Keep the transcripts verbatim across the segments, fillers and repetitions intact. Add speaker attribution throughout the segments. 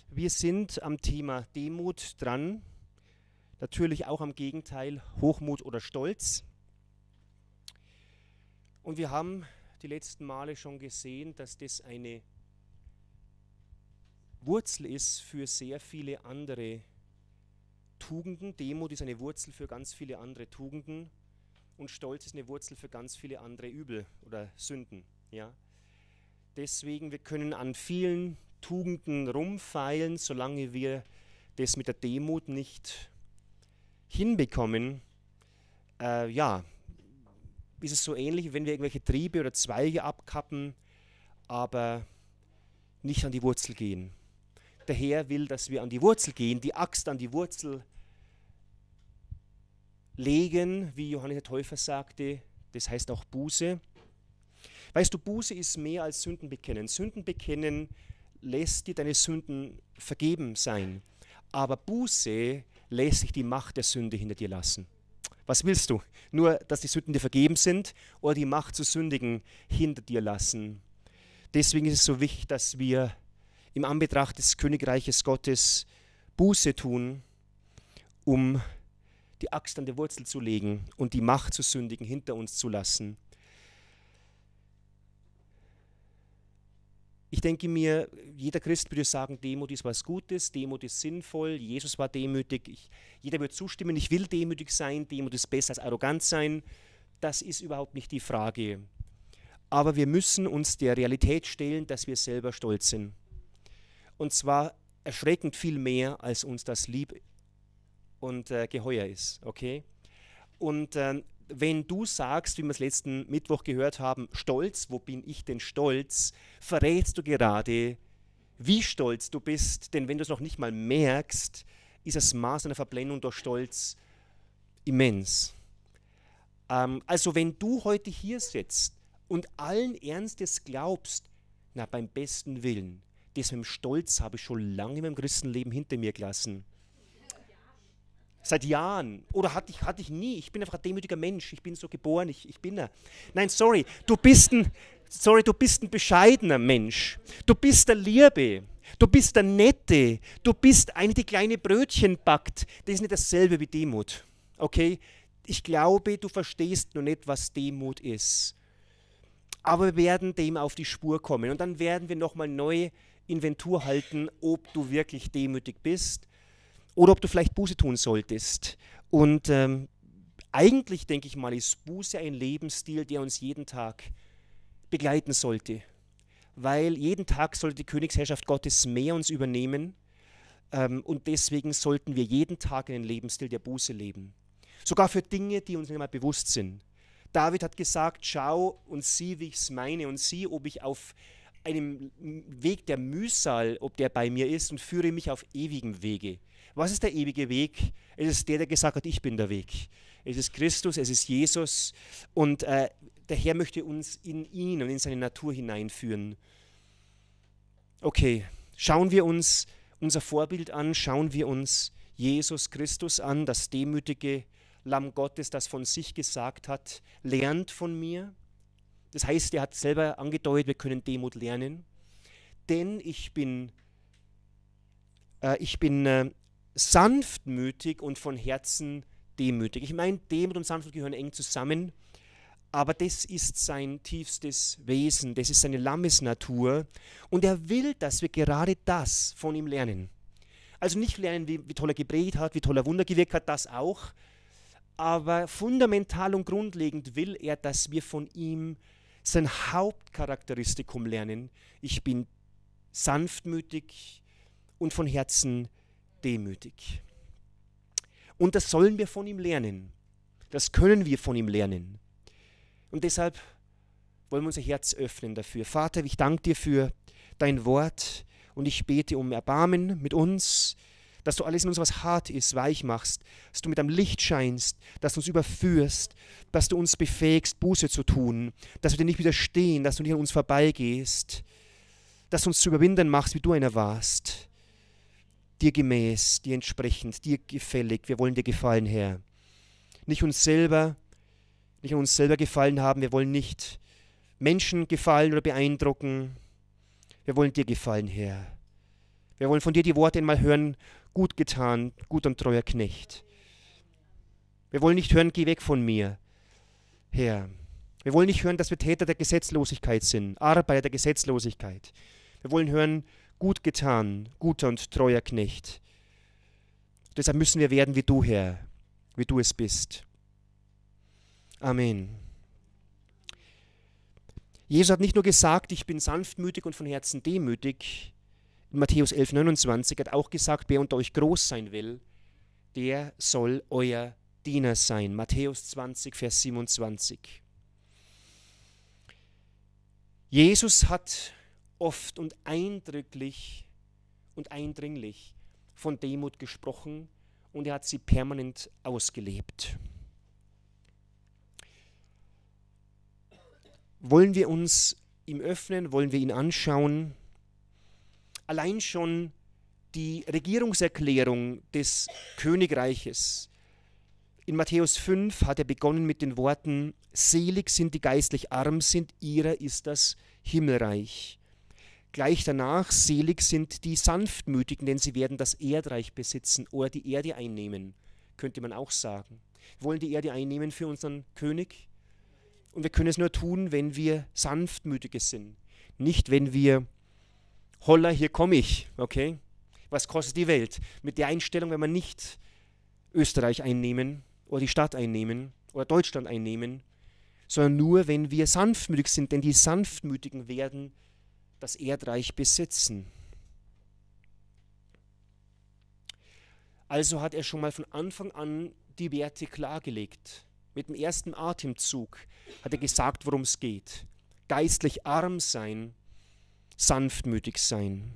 Speaker 1: Wir sind am Thema Demut dran, natürlich auch am Gegenteil Hochmut oder Stolz. Und wir haben die letzten Male schon gesehen, dass das eine Wurzel ist für sehr viele andere Tugenden. Demut ist eine Wurzel für ganz viele andere Tugenden und Stolz ist eine Wurzel für ganz viele andere Übel oder Sünden. Ja? Deswegen, wir können an vielen Tugenden rumfeilen, solange wir das mit der Demut nicht hinbekommen. Äh, ja, ist es so ähnlich, wie wenn wir irgendwelche Triebe oder Zweige abkappen, aber nicht an die Wurzel gehen. Der Herr will, dass wir an die Wurzel gehen, die Axt an die Wurzel legen, wie Johannes der Täufer sagte, das heißt auch Buße. Weißt du, Buße ist mehr als Sünden bekennen. Sünden bekennen lässt dir deine Sünden vergeben sein, aber Buße lässt sich die Macht der Sünde hinter dir lassen. Was willst du? Nur, dass die Sünden dir vergeben sind oder die Macht zu sündigen hinter dir lassen? Deswegen ist es so wichtig, dass wir im Anbetracht des Königreiches Gottes Buße tun, um die Axt an der Wurzel zu legen und die Macht zu sündigen hinter uns zu lassen. Ich denke mir, jeder Christ würde sagen, Demut ist was Gutes, Demut ist sinnvoll, Jesus war demütig. Ich, jeder wird zustimmen, ich will demütig sein, Demut ist besser als arrogant sein. Das ist überhaupt nicht die Frage. Aber wir müssen uns der Realität stellen, dass wir selber stolz sind. Und zwar erschreckend viel mehr, als uns das lieb und äh, geheuer ist. Okay? Und äh, wenn du sagst, wie wir es letzten Mittwoch gehört haben, stolz, wo bin ich denn stolz, verrätst du gerade, wie stolz du bist, denn wenn du es noch nicht mal merkst, ist das Maß einer Verblendung durch Stolz immens. Ähm, also wenn du heute hier sitzt und allen Ernstes glaubst, na beim besten Willen, das mit dem Stolz habe ich schon lange in meinem Christenleben hinter mir gelassen. Seit Jahren. Oder hatte ich, hatte ich nie. Ich bin einfach ein demütiger Mensch. Ich bin so geboren. Ich, ich bin er. Nein, sorry. Du bist ein, sorry, du bist ein bescheidener Mensch. Du bist der Liebe. Du bist der Nette. Du bist eine, die kleine Brötchen backt. Das ist nicht dasselbe wie Demut. Okay? Ich glaube, du verstehst nur nicht, was Demut ist. Aber wir werden dem auf die Spur kommen. Und dann werden wir nochmal neue Inventur halten, ob du wirklich demütig bist. Oder ob du vielleicht Buße tun solltest. Und ähm, eigentlich, denke ich mal, ist Buße ein Lebensstil, der uns jeden Tag begleiten sollte. Weil jeden Tag sollte die Königsherrschaft Gottes mehr uns übernehmen. Ähm, und deswegen sollten wir jeden Tag einen Lebensstil der Buße leben. Sogar für Dinge, die uns nicht mal bewusst sind. David hat gesagt, schau und sieh, wie ich es meine. Und sieh, ob ich auf einem Weg der Mühsal, ob der bei mir ist, und führe mich auf ewigem Wege. Was ist der ewige Weg? Es ist der, der gesagt hat, ich bin der Weg. Es ist Christus, es ist Jesus und äh, der Herr möchte uns in ihn und in seine Natur hineinführen. Okay, schauen wir uns unser Vorbild an, schauen wir uns Jesus Christus an, das demütige Lamm Gottes, das von sich gesagt hat, lernt von mir. Das heißt, er hat selber angedeutet, wir können Demut lernen, denn ich bin, äh, ich bin äh, sanftmütig und von Herzen demütig. Ich meine, Demut und Sanftmut gehören eng zusammen, aber das ist sein tiefstes Wesen, das ist seine Lammesnatur und er will, dass wir gerade das von ihm lernen. Also nicht lernen, wie, wie toll er gepredigt hat, wie toll er Wunder gewirkt hat, das auch, aber fundamental und grundlegend will er, dass wir von ihm sein Hauptcharakteristikum lernen. Ich bin sanftmütig und von Herzen demütig. Und das sollen wir von ihm lernen. Das können wir von ihm lernen. Und deshalb wollen wir unser Herz öffnen dafür. Vater, ich danke dir für dein Wort und ich bete um Erbarmen mit uns, dass du alles in uns, was hart ist, weich machst, dass du mit deinem Licht scheinst, dass du uns überführst, dass du uns befähigst, Buße zu tun, dass wir dir nicht widerstehen, dass du nicht an uns vorbeigehst, dass du uns zu überwinden machst, wie du einer warst. Dir gemäß, dir entsprechend, dir gefällig. Wir wollen dir gefallen, Herr. Nicht uns selber, nicht an uns selber gefallen haben. Wir wollen nicht Menschen gefallen oder beeindrucken. Wir wollen dir gefallen, Herr. Wir wollen von dir die Worte einmal hören, gut getan, gut und treuer Knecht. Wir wollen nicht hören, geh weg von mir, Herr. Wir wollen nicht hören, dass wir Täter der Gesetzlosigkeit sind, Arbeiter der Gesetzlosigkeit. Wir wollen hören, gut getan, guter und treuer Knecht. Deshalb müssen wir werden wie du, Herr, wie du es bist. Amen. Jesus hat nicht nur gesagt, ich bin sanftmütig und von Herzen demütig. In Matthäus elf, neunundzwanzig hat auch gesagt, wer unter euch groß sein will, der soll euer Diener sein. Matthäus zwanzig, Vers siebenundzwanzig. Jesus hat oft und eindrücklich und eindringlich von Demut gesprochen und er hat sie permanent ausgelebt. Wollen wir uns ihm öffnen, wollen wir ihn anschauen? Allein schon die Regierungserklärung des Königreiches. In Matthäus fünf hat er begonnen mit den Worten, selig sind die geistlich arm sind, ihrer ist das Himmelreich. Gleich danach, selig sind die Sanftmütigen, denn sie werden das Erdreich besitzen oder die Erde einnehmen, könnte man auch sagen. Wir wollen die Erde einnehmen für unseren König und wir können es nur tun, wenn wir Sanftmütige sind. Nicht, wenn wir, holla, hier komme ich, okay? Was kostet die Welt? Mit der Einstellung, wenn wir nicht Österreich einnehmen oder die Stadt einnehmen oder Deutschland einnehmen, sondern nur, wenn wir sanftmütig sind, denn die Sanftmütigen werden das Erdreich besitzen. Also hat er schon mal von Anfang an die Werte klargelegt. Mit dem ersten Atemzug hat er gesagt, worum es geht. Geistlich arm sein, sanftmütig sein.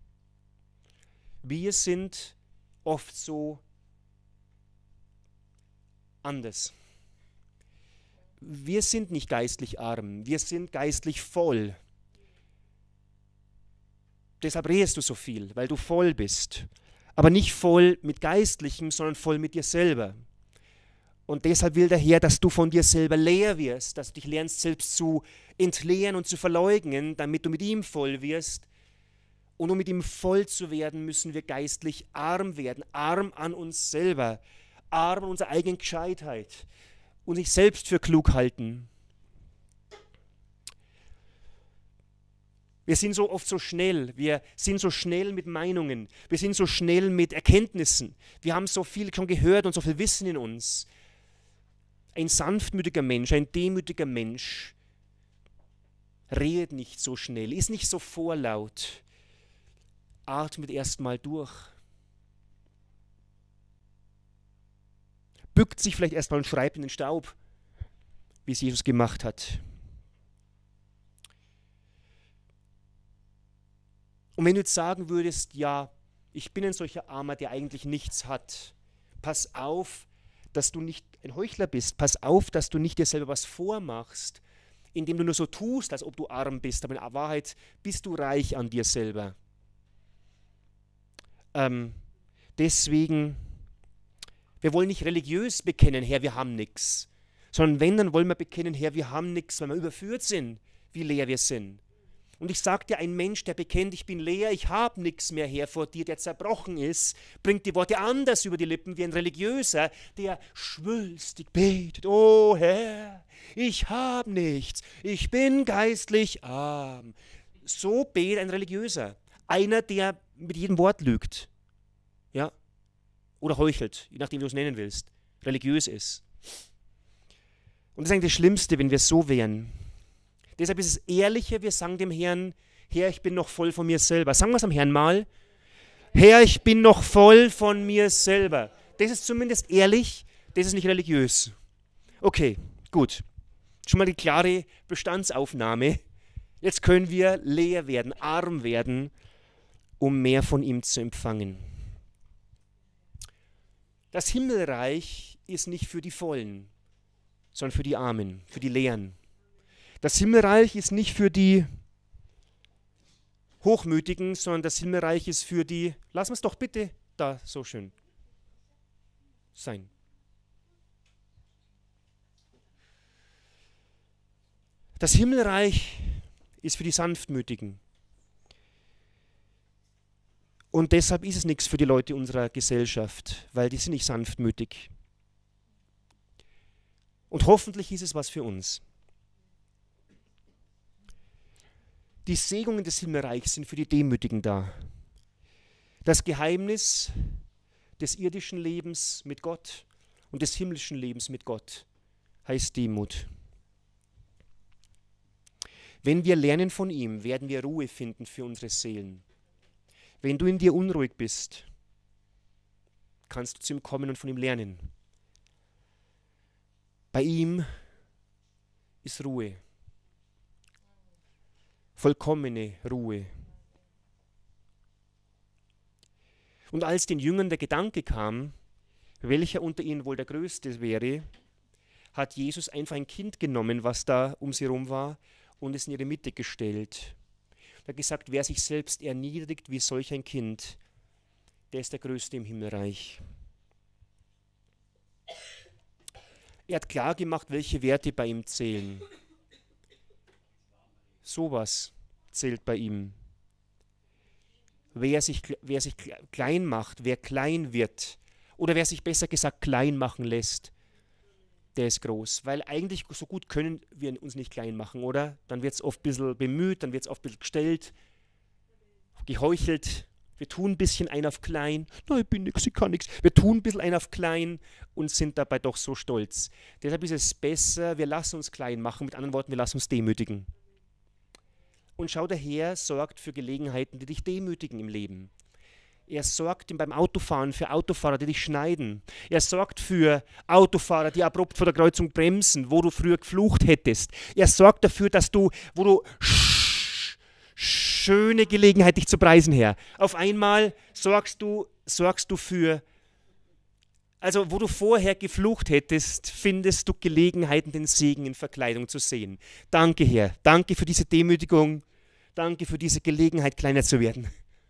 Speaker 1: Wir sind oft so anders. Wir sind nicht geistlich arm, wir sind geistlich voll. Deshalb redest du so viel, weil du voll bist. Aber nicht voll mit Geistlichem, sondern voll mit dir selber. Und deshalb will der Herr, dass du von dir selber leer wirst, dass du dich lernst, selbst zu entleeren und zu verleugnen, damit du mit ihm voll wirst. Und um mit ihm voll zu werden, müssen wir geistlich arm werden. Arm an uns selber, arm an unserer eigenen Gescheitheit und sich selbst für klug halten. Wir sind so oft so schnell, wir sind so schnell mit Meinungen, wir sind so schnell mit Erkenntnissen. Wir haben so viel schon gehört und so viel Wissen in uns. Ein sanftmütiger Mensch, ein demütiger Mensch redet nicht so schnell, ist nicht so vorlaut, atmet erstmal durch. Bückt sich vielleicht erstmal und schreibt in den Staub, wie es Jesus gemacht hat. Und wenn du jetzt sagen würdest, ja, ich bin ein solcher Armer, der eigentlich nichts hat, pass auf, dass du nicht ein Heuchler bist, pass auf, dass du nicht dir selber was vormachst, indem du nur so tust, als ob du arm bist, aber in Wahrheit bist du reich an dir selber. Ähm, deswegen, wir wollen nicht religiös bekennen, Herr, wir haben nichts, sondern wenn, dann wollen wir bekennen, Herr, wir haben nichts, weil wir überführt sind, wie leer wir sind. Und ich sage dir, ein Mensch, der bekennt, ich bin leer, ich habe nichts mehr her vor dir, der zerbrochen ist, bringt die Worte anders über die Lippen wie ein Religiöser, der schwülstig betet, oh Herr, ich habe nichts, ich bin geistlich arm. So betet ein Religiöser, einer, der mit jedem Wort lügt, ja, oder heuchelt, je nachdem, wie du es nennen willst, religiös ist. Und das ist eigentlich das Schlimmste, wenn wir so wären. Deshalb ist es ehrlicher, wir sagen dem Herrn, Herr, ich bin noch voll von mir selber. Sagen wir es am Herrn mal. Herr, ich bin noch voll von mir selber. Das ist zumindest ehrlich, das ist nicht religiös. Okay, gut. Schon mal die klare Bestandsaufnahme. Jetzt können wir leer werden, arm werden, um mehr von ihm zu empfangen. Das Himmelreich ist nicht für die Vollen, sondern für die Armen, für die Leeren. Das Himmelreich ist nicht für die Hochmütigen, sondern das Himmelreich ist für die, lassen wir es doch bitte da so schön sein. Das Himmelreich ist für die Sanftmütigen. Und deshalb ist es nichts für die Leute unserer Gesellschaft, weil die sind nicht sanftmütig. Und hoffentlich ist es was für uns. Die Segnungen des Himmelreichs sind für die Demütigen da. Das Geheimnis des irdischen Lebens mit Gott und des himmlischen Lebens mit Gott heißt Demut. Wenn wir lernen von ihm, werden wir Ruhe finden für unsere Seelen. Wenn du in dir unruhig bist, kannst du zu ihm kommen und von ihm lernen. Bei ihm ist Ruhe. Vollkommene Ruhe. Und als den Jüngern der Gedanke kam, welcher unter ihnen wohl der Größte wäre, hat Jesus einfach ein Kind genommen, was da um sie herum war, und es in ihre Mitte gestellt. Er hat gesagt, wer sich selbst erniedrigt wie solch ein Kind, der ist der Größte im Himmelreich. Er hat klar gemacht, welche Werte bei ihm zählen. Sowas zählt bei ihm. Wer sich, wer sich klein macht, wer klein wird, oder wer sich besser gesagt klein machen lässt, der ist groß. Weil eigentlich so gut können wir uns nicht klein machen, oder? Dann wird es oft ein bisschen bemüht, dann wird es oft ein bisschen gestellt, geheuchelt. Wir tun ein bisschen ein auf klein. Nein, ich bin nix, ich kann nichts. Wir tun ein bisschen ein auf klein und sind dabei doch so stolz. Deshalb ist es besser, wir lassen uns klein machen. Mit anderen Worten, wir lassen uns demütigen. Und schau, der Herr sorgt für Gelegenheiten, die dich demütigen im Leben. Er sorgt beim Autofahren für Autofahrer, die dich schneiden. Er sorgt für Autofahrer, die abrupt vor der Kreuzung bremsen, wo du früher geflucht hättest. Er sorgt dafür, dass du, wo du sch schöne Gelegenheit, dich zu preisen, Herr. Auf einmal sorgst du, sorgst du für, also wo du vorher geflucht hättest, findest du Gelegenheiten, den Segen in Verkleidung zu sehen. Danke, Herr. Danke für diese Demütigung. Danke für diese Gelegenheit, kleiner zu werden.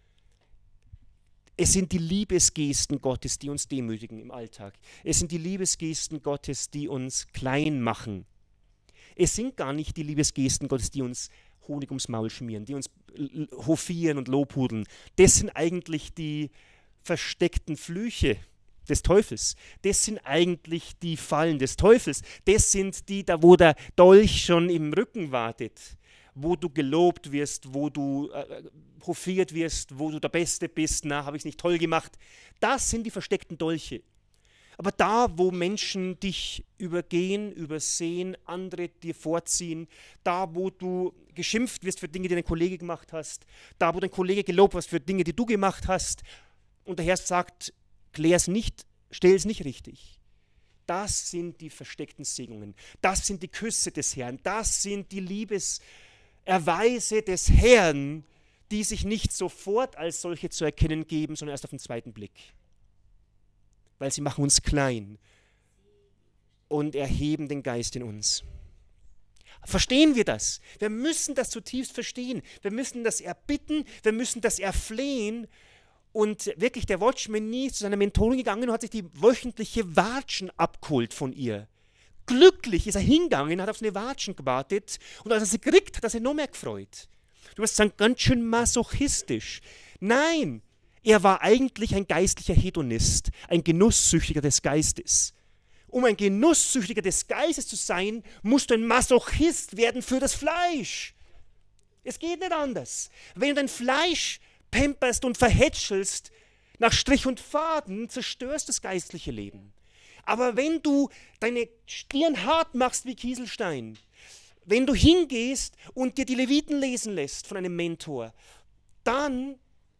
Speaker 1: Es sind die Liebesgesten Gottes, die uns demütigen im Alltag. Es sind die Liebesgesten Gottes, die uns klein machen. Es sind gar nicht die Liebesgesten Gottes, die uns Honig ums Maul schmieren, die uns hofieren und lobhudeln. Das sind eigentlich die versteckten Flüche des Teufels. Das sind eigentlich die Fallen des Teufels. Das sind die, da wo der Dolch schon im Rücken wartet, wo du gelobt wirst, wo du äh, hofiert wirst, wo du der Beste bist, na, habe ich es nicht toll gemacht. Das sind die versteckten Dolche. Aber da, wo Menschen dich übergehen, übersehen, andere dir vorziehen, da, wo du geschimpft wirst für Dinge, die dein Kollege gemacht hast, da, wo dein Kollege gelobt wirst für Dinge, die du gemacht hast, und der Herr sagt, klär es nicht, stell es nicht richtig. Das sind die versteckten Segnungen. Das sind die Küsse des Herrn. Das sind die Liebeserweise des Herrn, die sich nicht sofort als solche zu erkennen geben, sondern erst auf den zweiten Blick. Weil sie machen uns klein und erheben den Geist in uns. Verstehen wir das? Wir müssen das zutiefst verstehen. Wir müssen das erbitten, wir müssen das erflehen. Und wirklich, der Watchman Nie zu seiner Mentorin gegangen und hat sich die wöchentliche Watschen abgeholt von ihr. Glücklich ist er hingegangen, hat auf seine Watschen gewartet und als er sie gekriegt hat, hat er sich noch mehr gefreut. Du wirst sagen, ganz schön masochistisch. Nein, er war eigentlich ein geistlicher Hedonist, ein Genusssüchtiger des Geistes. Um ein Genusssüchtiger des Geistes zu sein, musst du ein Masochist werden für das Fleisch. Es geht nicht anders. Wenn du dein Fleisch pamperst und verhätschelst nach Strich und Faden, zerstörst das geistliche Leben. Aber wenn du deine Stirn hart machst wie Kieselstein, wenn du hingehst und dir die Leviten lesen lässt von einem Mentor, dann,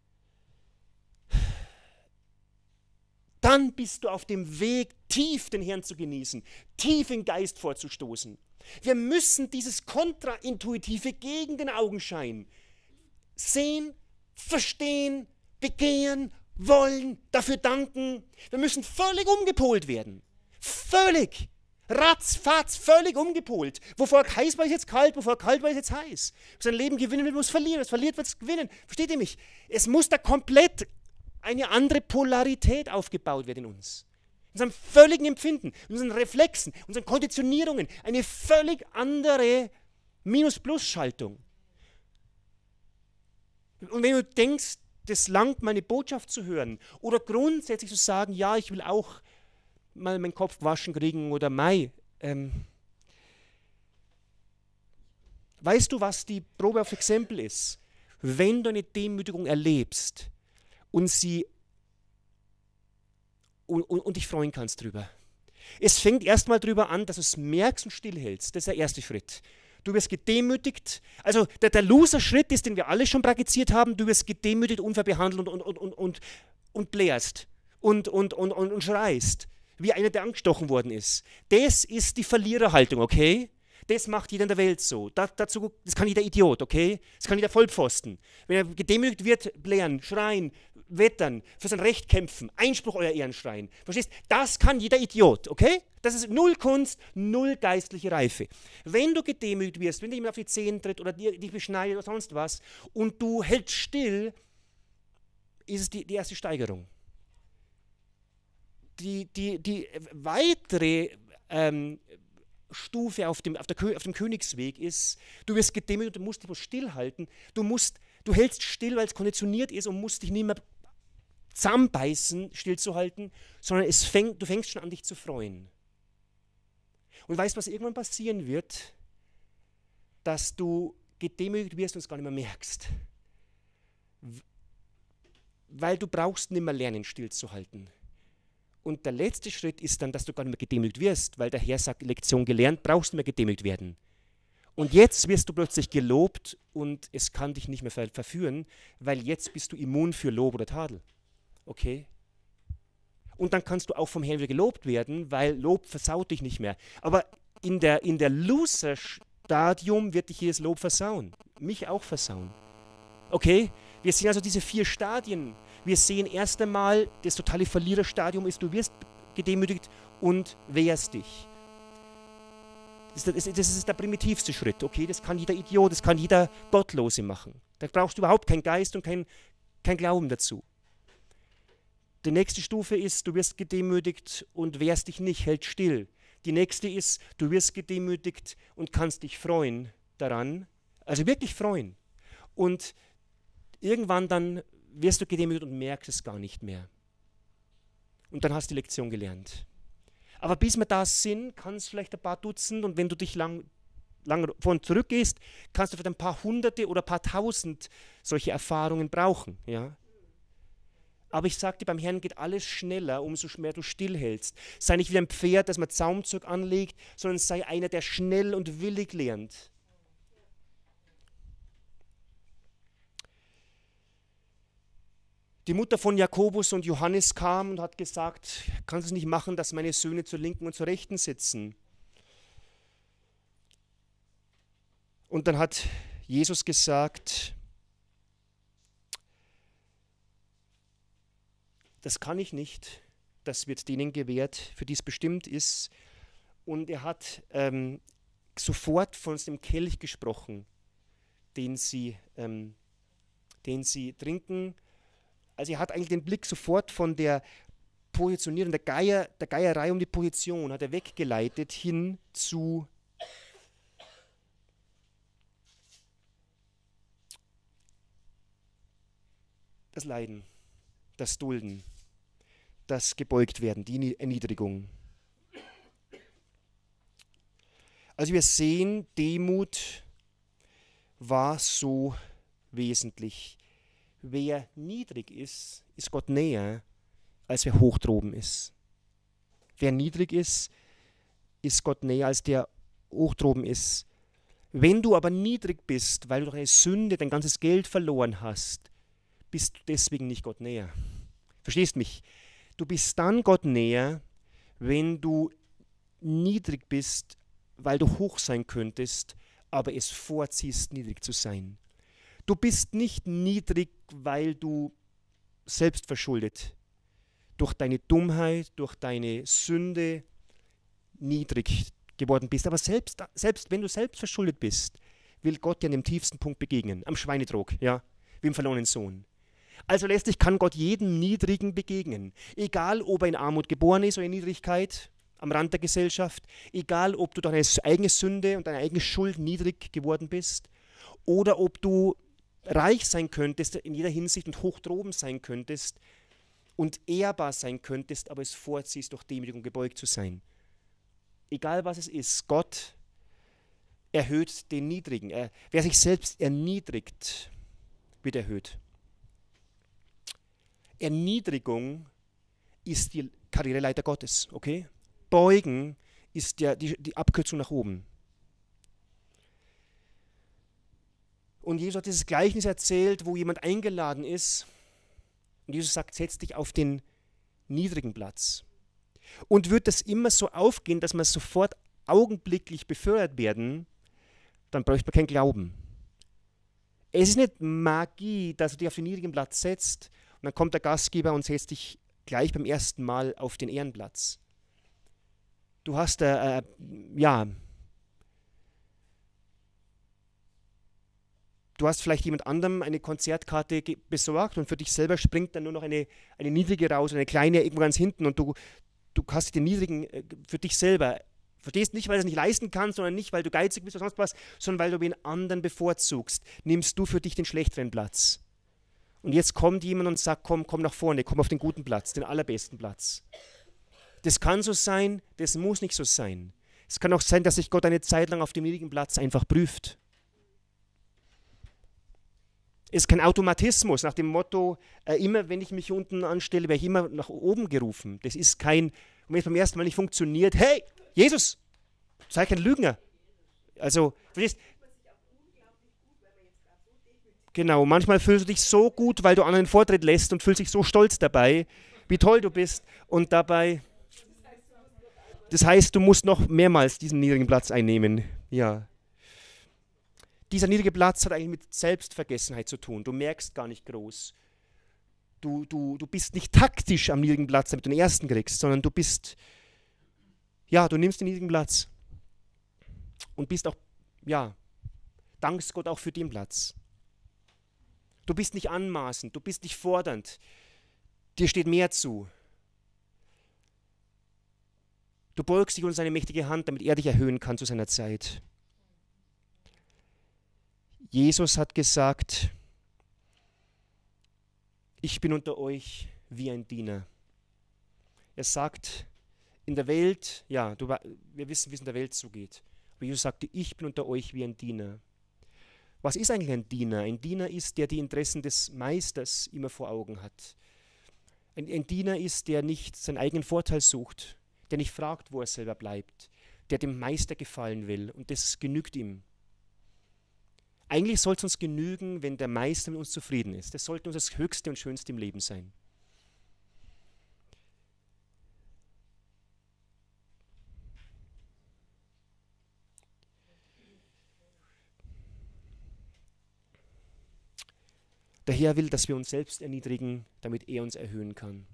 Speaker 1: dann bist du auf dem Weg, tief den Herrn zu genießen, tief in Geist vorzustoßen. Wir müssen dieses Kontraintuitive gegen den Augenschein sehen, verstehen, begehren, wollen, dafür danken. Wir müssen völlig umgepolt werden. Völlig. Ratzfatz, völlig umgepolt. Wovor heiß war, ist jetzt kalt, wovor kalt war, ist jetzt heiß. Sein Leben gewinnen will, muss verlieren. Was verliert, wird es gewinnen. Versteht ihr mich? Es muss da komplett eine andere Polarität aufgebaut werden in uns. In unserem völligen Empfinden, in unseren Reflexen, in unseren Konditionierungen. Eine völlig andere Minus-Plus-Schaltung. Und wenn du denkst, das langt, meine Botschaft zu hören. Oder grundsätzlich zu sagen, ja, ich will auch mal meinen Kopf waschen kriegen oder Mai. Ähm, weißt du, was die Probe auf Exempel ist? Wenn du eine Demütigung erlebst und sie und, und, und dich freuen kannst drüber. Es fängt erstmal drüber an, dass du es merkst und stillhältst. Das ist der erste Schritt. Du wirst gedemütigt. Also der, der Loser-Schritt ist, den wir alle schon praktiziert haben. Du wirst gedemütigt, unfair behandelt und, und, und, und, und blärst und, und, und, und, und schreist, wie einer, der angestochen worden ist. Das ist die Verliererhaltung, okay? Das macht jeder in der Welt so. Das, dazu, das kann jeder Idiot, okay? Das kann jeder Vollpfosten. Wenn er gedemütigt wird, blären, schreien, wettern, für sein Recht kämpfen, Einspruch euer Ehren schreien. Verstehst? Das kann jeder Idiot, okay? Das ist null Kunst, null geistliche Reife. Wenn du gedemütigt wirst, wenn dir jemand auf die Zehen tritt oder dich beschneidet oder sonst was und du hältst still, ist es die, die erste Steigerung. Die, die, die weitere ähm, Stufe auf dem, auf, der, auf dem Königsweg ist, du wirst gedemütigt, du musst dich bloß stillhalten. Du, musst, du hältst still, weil es konditioniert ist und musst dich nicht mehr zusammenbeißen, stillzuhalten, sondern es fängt, du fängst schon an, dich zu freuen. Und weißt du, was irgendwann passieren wird? Dass du gedemütigt wirst und es gar nicht mehr merkst. Weil du brauchst nicht mehr lernen, stillzuhalten. Und der letzte Schritt ist dann, dass du gar nicht mehr gedemütigt wirst, weil der Herr sagt, Lektion gelernt, brauchst du nicht mehr gedemütigt werden. Und jetzt wirst du plötzlich gelobt und es kann dich nicht mehr ver verführen, weil jetzt bist du immun für Lob oder Tadel. Okay? Und dann kannst du auch vom Herrn wieder gelobt werden, weil Lob versaut dich nicht mehr. Aber in der, in der Loser-Stadium wird dich jedes Lob versauen. Mich auch versauen. Okay? Wir sehen also diese vier Stadien. Wir sehen erst einmal, das totale Verliererstadium ist, du wirst gedemütigt und wehrst dich. Das ist, das ist der primitivste Schritt. Okay? Das kann jeder Idiot, das kann jeder Gottlose machen. Da brauchst du überhaupt keinen Geist und kein, kein Glauben dazu. Die nächste Stufe ist, du wirst gedemütigt und wehrst dich nicht, hält still. Die nächste ist, du wirst gedemütigt und kannst dich freuen daran, also wirklich freuen. Und irgendwann dann wirst du gedemütigt und merkst es gar nicht mehr. Und dann hast du die Lektion gelernt. Aber bis wir da sind, kann es vielleicht ein paar Dutzend und wenn du dich lang, lang von zurückgehst, kannst du vielleicht ein paar Hunderte oder ein paar Tausend solche Erfahrungen brauchen, ja. Aber ich sagte, beim Herrn geht alles schneller, umso mehr du stillhältst. Sei nicht wie ein Pferd, das man Zaumzeug anlegt, sondern sei einer, der schnell und willig lernt. Die Mutter von Jakobus und Johannes kam und hat gesagt, kannst du es nicht machen, dass meine Söhne zur Linken und zur Rechten sitzen? Und dann hat Jesus gesagt, das kann ich nicht, das wird denen gewährt, für die es bestimmt ist. Und er hat ähm, sofort von dem Kelch gesprochen, den sie, ähm, den sie trinken. Also er hat eigentlich den Blick sofort von der Positionierung, der, Geier, der Geierei um die Position, hat er weggeleitet hin zu das Leiden, das Dulden, das Gebeugtwerden, die Erniedrigung. Also wir sehen, Demut war so wesentlich. Wer niedrig ist, ist Gott näher, als wer hoch droben ist. Wer niedrig ist, ist Gott näher, als der hoch droben ist. Wenn du aber niedrig bist, weil du durch eine Sünde dein ganzes Geld verloren hast, bist du deswegen nicht Gott näher. Verstehst mich? Du bist dann Gott näher, wenn du niedrig bist, weil du hoch sein könntest, aber es vorziehst, niedrig zu sein. Du bist nicht niedrig, weil du selbst verschuldet, durch deine Dummheit, durch deine Sünde niedrig geworden bist. Aber selbst, selbst wenn du selbst verschuldet bist, will Gott dir an dem tiefsten Punkt begegnen, am Schweinetrog, ja, wie im verlorenen Sohn. Also letztlich kann Gott jedem Niedrigen begegnen. Egal, ob er in Armut geboren ist oder in Niedrigkeit, am Rand der Gesellschaft. Egal, ob du durch deine eigene Sünde und deine eigene Schuld niedrig geworden bist. Oder ob du reich sein könntest in jeder Hinsicht und hoch droben sein könntest und ehrbar sein könntest, aber es vorziehst, durch Demütigung gebeugt zu sein. Egal was es ist, Gott erhöht den Niedrigen. Er, wer sich selbst erniedrigt, wird erhöht. Erniedrigung ist die Karriereleiter Gottes, okay? Beugen ist der, die, die Abkürzung nach oben. Und Jesus hat dieses Gleichnis erzählt, wo jemand eingeladen ist. Und Jesus sagt, setz dich auf den niedrigen Platz. Und wird das immer so aufgehen, dass man sofort augenblicklich befördert werden, dann bräuchte man keinen Glauben. Es ist nicht Magie, dass du dich auf den niedrigen Platz setzt und dann kommt der Gastgeber und setzt dich gleich beim ersten Mal auf den Ehrenplatz. Du hast, äh, äh, ja, du hast vielleicht jemand anderem eine Konzertkarte besorgt und für dich selber springt dann nur noch eine, eine niedrige raus, eine kleine irgendwo ganz hinten und du, du hast den niedrigen äh, für dich selber. Verstehst nicht, weil du es nicht leisten kannst, sondern nicht, weil du geizig bist oder sonst was, sondern weil du den anderen bevorzugst. Nimmst du für dich den schlechteren Platz. Und jetzt kommt jemand und sagt, komm, komm nach vorne, komm auf den guten Platz, den allerbesten Platz. Das kann so sein, das muss nicht so sein. Es kann auch sein, dass sich Gott eine Zeit lang auf dem niedrigen Platz einfach prüft. Es ist kein Automatismus nach dem Motto, äh, immer wenn ich mich unten anstelle, werde ich immer nach oben gerufen. Das ist kein, wenn es beim ersten Mal nicht funktioniert, hey, Jesus, sei kein Lügner. Also, verstehst, genau, manchmal fühlst du dich so gut, weil du anderen Vortritt lässt und fühlst dich so stolz dabei, wie toll du bist. Und dabei, das heißt, du musst noch mehrmals diesen niedrigen Platz einnehmen. Ja. Dieser niedrige Platz hat eigentlich mit Selbstvergessenheit zu tun. Du merkst gar nicht groß. Du, du, du bist nicht taktisch am niedrigen Platz, damit du den ersten kriegst, sondern du bist, ja, du nimmst den niedrigen Platz und bist auch, ja, dankst Gott auch für den Platz. Du bist nicht anmaßend, du bist nicht fordernd, dir steht mehr zu. Du beugst dich unter seine mächtige Hand, damit er dich erhöhen kann zu seiner Zeit. Jesus hat gesagt, ich bin unter euch wie ein Diener. Er sagt, in der Welt, ja, du, wir wissen, wie es in der Welt zugeht. Aber Jesus sagte, ich bin unter euch wie ein Diener. Was ist eigentlich ein Diener? Ein Diener ist, der die Interessen des Meisters immer vor Augen hat. Ein, ein Diener ist, der nicht seinen eigenen Vorteil sucht, der nicht fragt, wo er selber bleibt, der dem Meister gefallen will und das genügt ihm. Eigentlich soll es uns genügen, wenn der Meister mit uns zufrieden ist. Das sollte uns das Höchste und Schönste im Leben sein. Der Herr will, dass wir uns selbst erniedrigen, damit er uns erhöhen kann.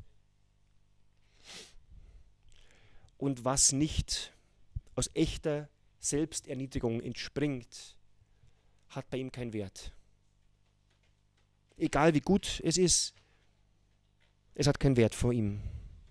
Speaker 1: Und was nicht aus echter Selbsterniedrigung entspringt, hat bei ihm keinen Wert. Egal wie gut es ist, es hat keinen Wert vor ihm.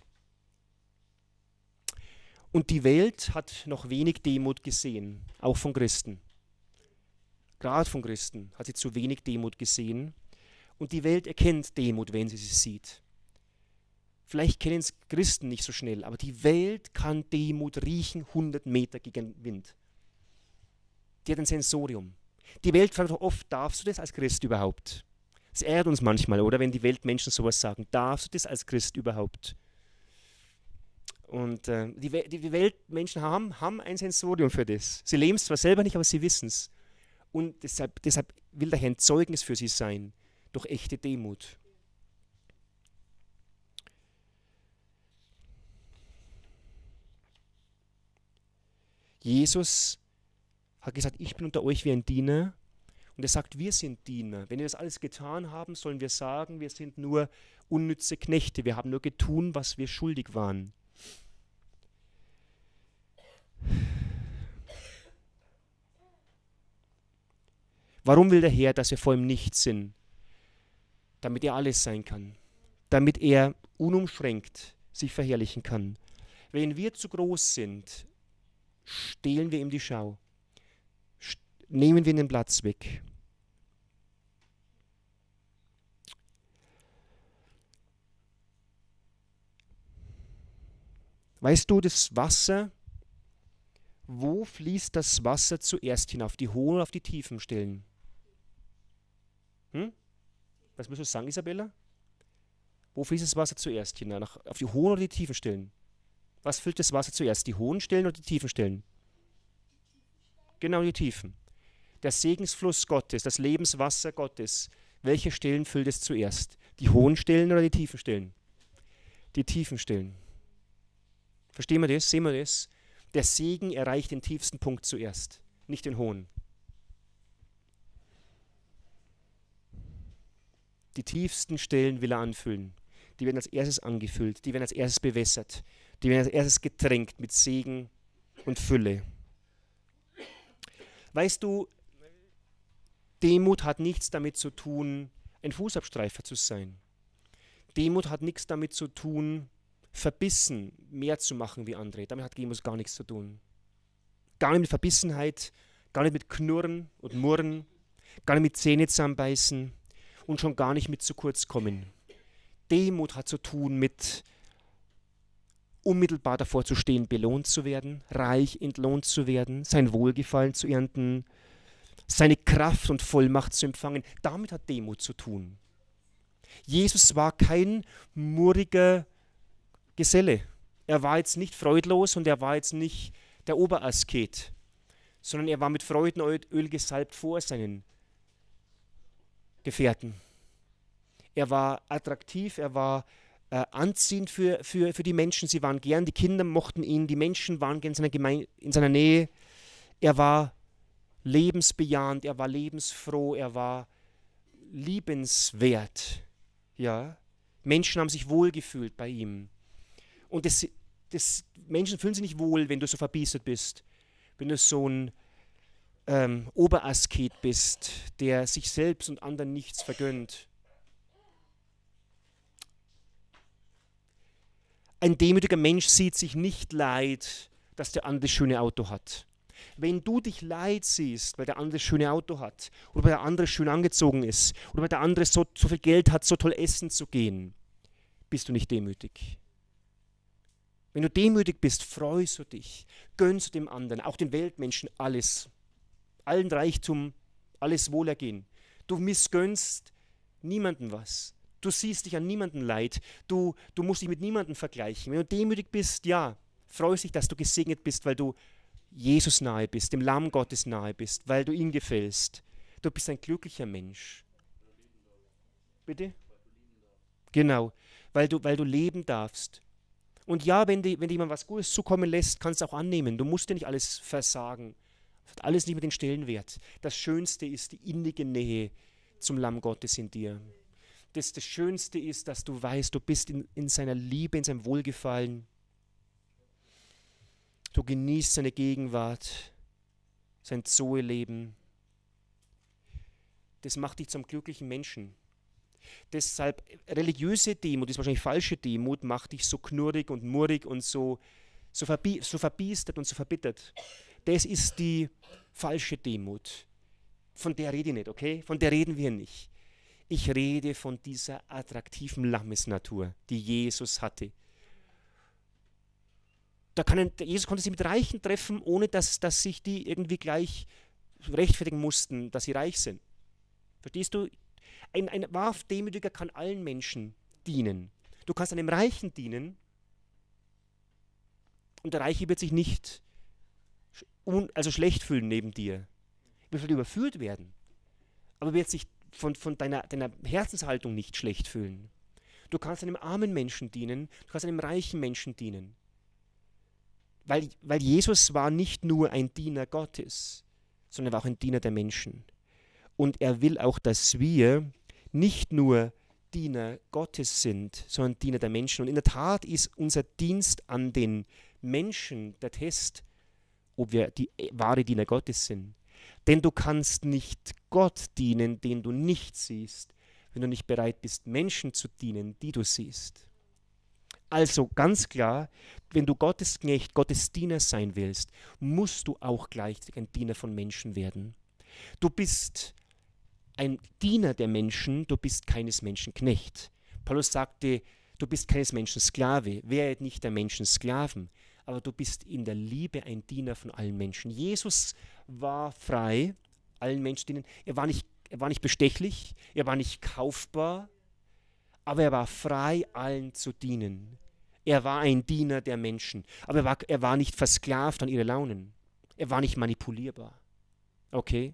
Speaker 1: Und die Welt hat noch wenig Demut gesehen, auch von Christen. Gerade von Christen hat sie zu wenig Demut gesehen. Und die Welt erkennt Demut, wenn sie sie sieht. Vielleicht kennen es Christen nicht so schnell, aber die Welt kann Demut riechen, hundert Meter gegen Wind. Die hat ein Sensorium. Die Welt fragt doch oft, darfst du das als Christ überhaupt? Es ärgert uns manchmal, oder, wenn die Weltmenschen sowas sagen. Darfst du das als Christ überhaupt? Und äh, die, We die Weltmenschen haben, haben ein Sensorium für das. Sie leben es zwar selber nicht, aber sie wissen es. Und deshalb, deshalb will der Herr ein Zeugnis für sie sein. Durch echte Demut. Jesus hat gesagt, ich bin unter euch wie ein Diener. Und er sagt, wir sind Diener. Wenn wir das alles getan haben, sollen wir sagen, wir sind nur unnütze Knechte. Wir haben nur getun, was wir schuldig waren. Warum will der Herr, dass wir vor ihm nichts sind? Damit er alles sein kann, damit er unumschränkt sich verherrlichen kann. Wenn wir zu groß sind, stehlen wir ihm die Schau, nehmen wir ihn den Platz weg. Weißt du, das Wasser, wo fließt das Wasser zuerst hinauf? Die hohen oder auf die tiefen Stellen? Hm? Was musst du sagen, Isabella? Wo fließt das Wasser zuerst hinauf? Auf die hohen oder die tiefen Stellen? Was füllt das Wasser zuerst? Die hohen Stellen oder die tiefen Stellen? Genau, die tiefen. Der Segensfluss Gottes, das Lebenswasser Gottes. Welche Stellen füllt es zuerst? Die hohen Stellen oder die tiefen Stellen? Die tiefen Stellen. Verstehen wir das? Sehen wir das? Der Segen erreicht den tiefsten Punkt zuerst, nicht den hohen. Die tiefsten Stellen will er anfüllen. Die werden als erstes angefüllt, die werden als erstes bewässert, die werden als erstes getränkt mit Segen und Fülle. Weißt du, Demut hat nichts damit zu tun, ein Fußabstreifer zu sein. Demut hat nichts damit zu tun, verbissen mehr zu machen wie andere. Damit hat Demut gar nichts zu tun. Gar nicht mit Verbissenheit, gar nicht mit Knurren und Murren, gar nicht mit Zähne zusammenbeißen und schon gar nicht mit zu kurz kommen. Demut hat zu tun mit unmittelbar davor zu stehen, belohnt zu werden, reich entlohnt zu werden, sein Wohlgefallen zu ernten, seine Kraft und Vollmacht zu empfangen. Damit hat Demut zu tun. Jesus war kein murriger Geselle. Er war jetzt nicht freudlos und er war jetzt nicht der Oberasket, sondern er war mit Freudenöl gesalbt vor seinen Gefährten. Er war attraktiv, er war äh, anziehend für, für, für die Menschen. Sie waren gern, die Kinder mochten ihn, die Menschen waren gern in seiner, Geme- in seiner Nähe. Er war lebensbejahend, er war lebensfroh, er war liebenswert. Ja? Menschen haben sich wohlgefühlt bei ihm. Und das, das, Menschen fühlen sich nicht wohl, wenn du so verbiestert bist, wenn du so ein ähm, Oberasket bist, der sich selbst und anderen nichts vergönnt. Ein demütiger Mensch sieht sich nicht leid, dass der andere das schöne Auto hat. Wenn du dich leid siehst, weil der andere das schöne Auto hat oder weil der andere schön angezogen ist oder weil der andere so, so viel Geld hat, so toll essen zu gehen, bist du nicht demütig. Wenn du demütig bist, freust du dich, gönnst du dem anderen, auch den Weltmenschen alles, allen Reichtum, alles Wohlergehen. Du missgönnst niemandem was. Du siehst dich an niemandem leid. Du, du musst dich mit niemandem vergleichen. Wenn du demütig bist, ja, freust dich, dass du gesegnet bist, weil du Jesus nahe bist, dem Lamm Gottes nahe bist, weil du ihm gefällst. Du bist ein glücklicher Mensch. Bitte? Genau, weil du, weil du leben darfst. Und ja, wenn dir wenn die jemand was Gutes zukommen lässt, kannst du auch annehmen. Du musst dir nicht alles versagen. Das hat alles nicht mehr den Stellenwert. Das Schönste ist die innige Nähe zum Lamm Gottes in dir. Das, das Schönste ist, dass du weißt, du bist in, in seiner Liebe, in seinem Wohlgefallen. Du genießt seine Gegenwart, sein Zoe-Leben. Das macht dich zum glücklichen Menschen. Deshalb, religiöse Demut ist wahrscheinlich falsche Demut, macht dich so knurrig und murrig und so, so, verbi so verbiestert und so verbittert. Das ist die falsche Demut. Von der rede ich nicht, okay? Von der reden wir nicht. Ich rede von dieser attraktiven Lammesnatur, die Jesus hatte. Da kann ein, Jesus konnte sich mit Reichen treffen, ohne dass, dass sich die irgendwie gleich rechtfertigen mussten, dass sie reich sind. Verstehst du? Ein, ein wahrhaft Demütiger kann allen Menschen dienen. Du kannst einem Reichen dienen und der Reiche wird sich nicht un, also schlecht fühlen neben dir. Er wird überführt werden, aber wird sich von, von deiner, deiner Herzenshaltung nicht schlecht fühlen. Du kannst einem armen Menschen dienen, du kannst einem reichen Menschen dienen. Weil, weil Jesus war nicht nur ein Diener Gottes, sondern er war auch ein Diener der Menschen. Und er will auch, dass wir nicht nur Diener Gottes sind, sondern Diener der Menschen. Und in der Tat ist unser Dienst an den Menschen der Test, ob wir die wahre Diener Gottes sind. Denn du kannst nicht Gott dienen, den du nicht siehst, wenn du nicht bereit bist, Menschen zu dienen, die du siehst. Also ganz klar, wenn du Gottes Knecht, Gottes Diener sein willst, musst du auch gleichzeitig ein Diener von Menschen werden. Du bist ein Diener der Menschen, du bist keines Menschen Knecht. Paulus sagte, Du bist keines Menschen Sklave, wäre nicht der Menschen Sklaven, aber du bist in der Liebe ein Diener von allen Menschen. Jesus war frei, allen Menschen dienen. Er war nicht, er war nicht bestechlich, er war nicht kaufbar, aber er war frei, allen zu dienen. Er war ein Diener der Menschen, aber er war, er war nicht versklavt an ihre Launen. Er war nicht manipulierbar. Okay?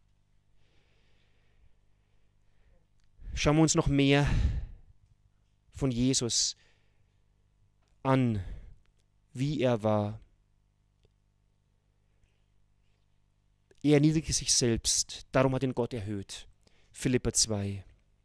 Speaker 1: Schauen wir uns noch mehr von Jesus an, wie er war. Er erniedrigte sich selbst, darum hat ihn Gott erhöht. Philipper zwei.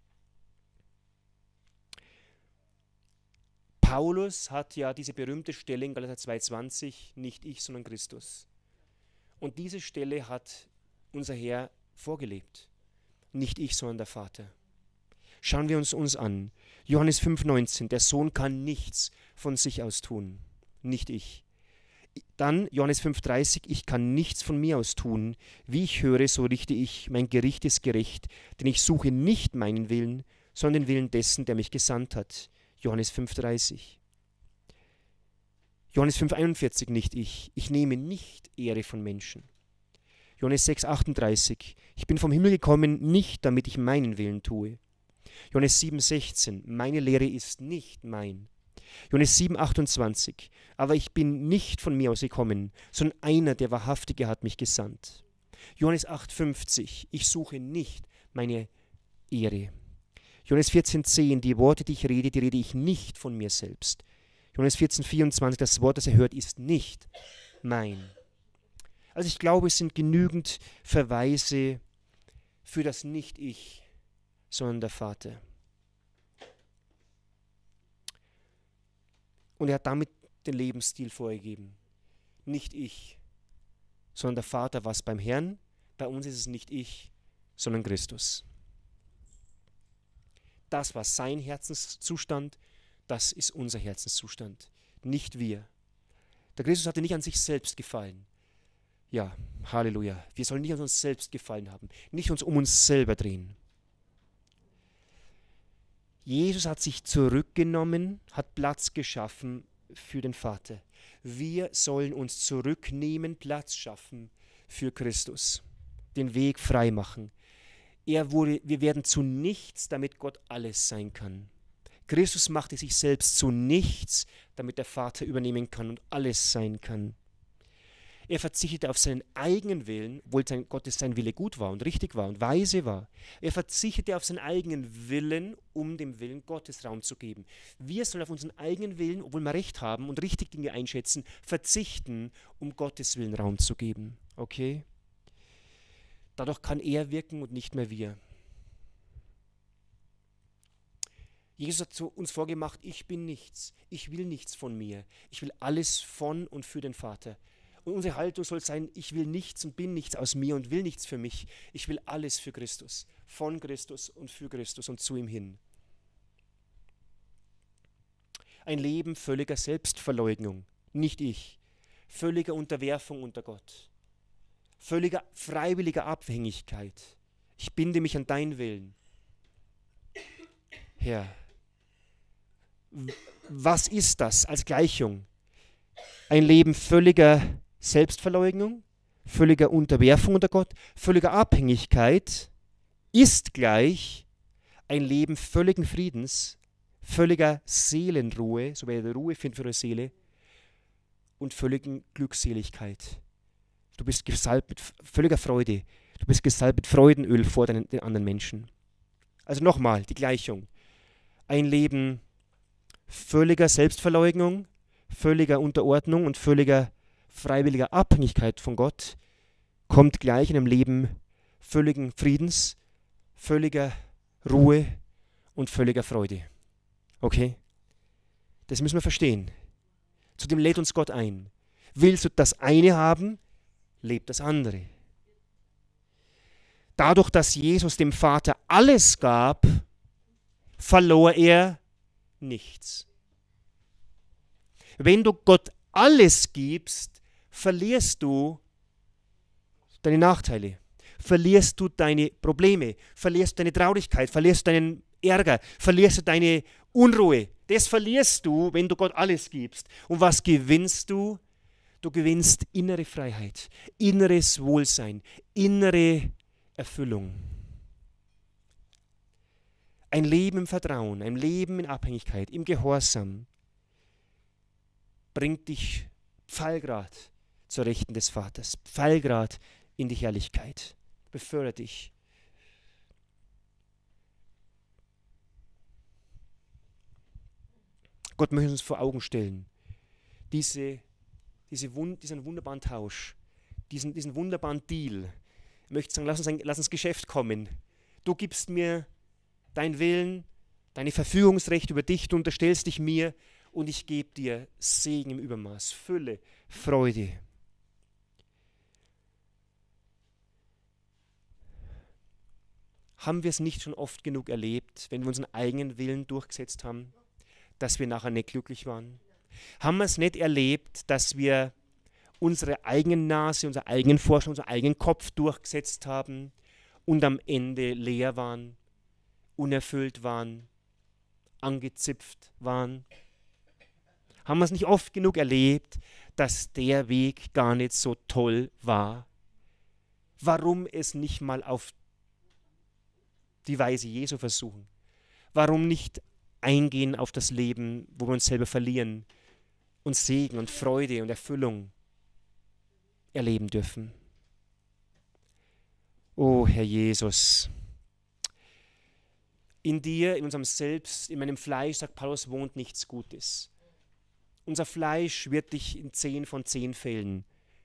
Speaker 1: Paulus hat ja diese berühmte Stelle in Galater zwei zwanzig, nicht ich, sondern Christus. Und diese Stelle hat unser Herr vorgelebt. Nicht ich, sondern der Vater. Schauen wir uns uns an. Johannes fünf neunzehn, der Sohn kann nichts von sich aus tun. Nicht ich. Dann Johannes fünf dreißig, ich kann nichts von mir aus tun. Wie ich höre, so richte ich, mein Gericht ist gerecht, denn ich suche nicht meinen Willen, sondern den Willen dessen, der mich gesandt hat. Johannes fünf dreißig. Johannes fünf einundvierzig, nicht ich. Ich nehme nicht Ehre von Menschen. Johannes sechs achtunddreißig, ich bin vom Himmel gekommen, nicht damit ich meinen Willen tue. Johannes sieben sechzehn, meine Lehre ist nicht mein. Johannes sieben achtundzwanzig, aber ich bin nicht von mir aus gekommen, sondern einer, der Wahrhaftige, hat mich gesandt. Johannes acht fünfzig, ich suche nicht meine Ehre. Johannes vierzehn zehn, die Worte, die ich rede, die rede ich nicht von mir selbst. Johannes vierzehn vierundzwanzig, das Wort, das er hört, ist nicht mein. Also ich glaube, es sind genügend Verweise für das Nicht-Ich, sondern der Vater. Und er hat damit den Lebensstil vorgegeben. Nicht ich, sondern der Vater war es beim Herrn. Bei uns ist es nicht ich, sondern Christus. Das war sein Herzenszustand, das ist unser Herzenszustand, nicht wir. Der Christus hatte nicht an sich selbst gefallen. Ja, Halleluja. Wir sollen nicht an uns selbst gefallen haben, nicht uns um uns selber drehen. Jesus hat sich zurückgenommen, hat Platz geschaffen für den Vater. Wir sollen uns zurücknehmen, Platz schaffen für Christus, den Weg frei machen. Er wurde, wir werden zu nichts, damit Gott alles sein kann. Christus machte sich selbst zu nichts, damit der Vater übernehmen kann und alles sein kann. Er verzichtete auf seinen eigenen Willen, obwohl sein Gottes sein Wille gut war und richtig war und weise war. Er verzichtete auf seinen eigenen Willen, um dem Willen Gottes Raum zu geben. Wir sollen auf unseren eigenen Willen, obwohl wir Recht haben und richtig Dinge einschätzen, verzichten, um Gottes Willen Raum zu geben. Okay? Dadurch kann er wirken und nicht mehr wir. Jesus hat zu uns vorgemacht, ich bin nichts, ich will nichts von mir, ich will alles von und für den Vater. Und unsere Haltung soll sein, ich will nichts und bin nichts aus mir und will nichts für mich. Ich will alles für Christus, von Christus und für Christus und zu ihm hin. Ein Leben völliger Selbstverleugnung, nicht ich, völliger Unterwerfung unter Gott, völliger freiwilliger Abhängigkeit. Ich binde mich an deinen Willen. Herr, was ist das als Gleichung? Ein Leben völliger Selbstverleugnung, völliger Unterwerfung unter Gott, völliger Abhängigkeit ist gleich ein Leben völligen Friedens, völliger Seelenruhe, so werdet ihr Ruhe finden für eure Seele, und völligen Glückseligkeit. Du bist gesalbt mit völliger Freude, du bist gesalbt mit Freudenöl vor den, den anderen Menschen. Also nochmal die Gleichung. Ein Leben völliger Selbstverleugnung, völliger Unterordnung und völliger freiwilliger Abhängigkeit von Gott kommt gleich in einem Leben völligen Friedens, völliger Ruhe und völliger Freude. Okay? Das müssen wir verstehen. Zudem lädt uns Gott ein. Willst du das eine haben, lebt das andere. Dadurch, dass Jesus dem Vater alles gab, verlor er nichts. Wenn du Gott alles gibst, verlierst du deine Nachteile, verlierst du deine Probleme, verlierst du deine Traurigkeit, verlierst du deinen Ärger, verlierst du deine Unruhe. Das verlierst du, wenn du Gott alles gibst. Und was gewinnst du? Du gewinnst innere Freiheit, inneres Wohlsein, innere Erfüllung. Ein Leben im Vertrauen, ein Leben in Abhängigkeit, im Gehorsam bringt dich pfeilgrad zur Rechten des Vaters, pfeilgrad in die Herrlichkeit, befördert dich. Gott möchte uns vor Augen stellen, diese, diese wund, diesen wunderbaren Tausch, diesen, diesen wunderbaren Deal. Ich möchte sagen, lass uns, ein, lass uns Geschäft kommen. Du gibst mir dein Willen, deine Verfügungsrecht über dich, du unterstellst dich mir und ich gebe dir Segen im Übermaß, Fülle, Freude. Haben wir es nicht schon oft genug erlebt, wenn wir unseren eigenen Willen durchgesetzt haben, dass wir nachher nicht glücklich waren? Haben wir es nicht erlebt, dass wir unsere eigene Nase, unsere eigenen Vorstellungen, unseren eigenen Kopf durchgesetzt haben und am Ende leer waren, unerfüllt waren, angezipft waren? Haben wir es nicht oft genug erlebt, dass der Weg gar nicht so toll war? Warum es nicht mal auf die Weise Jesu versuchen? Warum nicht eingehen auf das Leben, wo wir uns selber verlieren und Segen und Freude und Erfüllung erleben dürfen? Oh Herr Jesus, in dir, in unserem Selbst, in meinem Fleisch, sagt Paulus, wohnt nichts Gutes. Unser Fleisch wird dich in zehn von zehn Fällen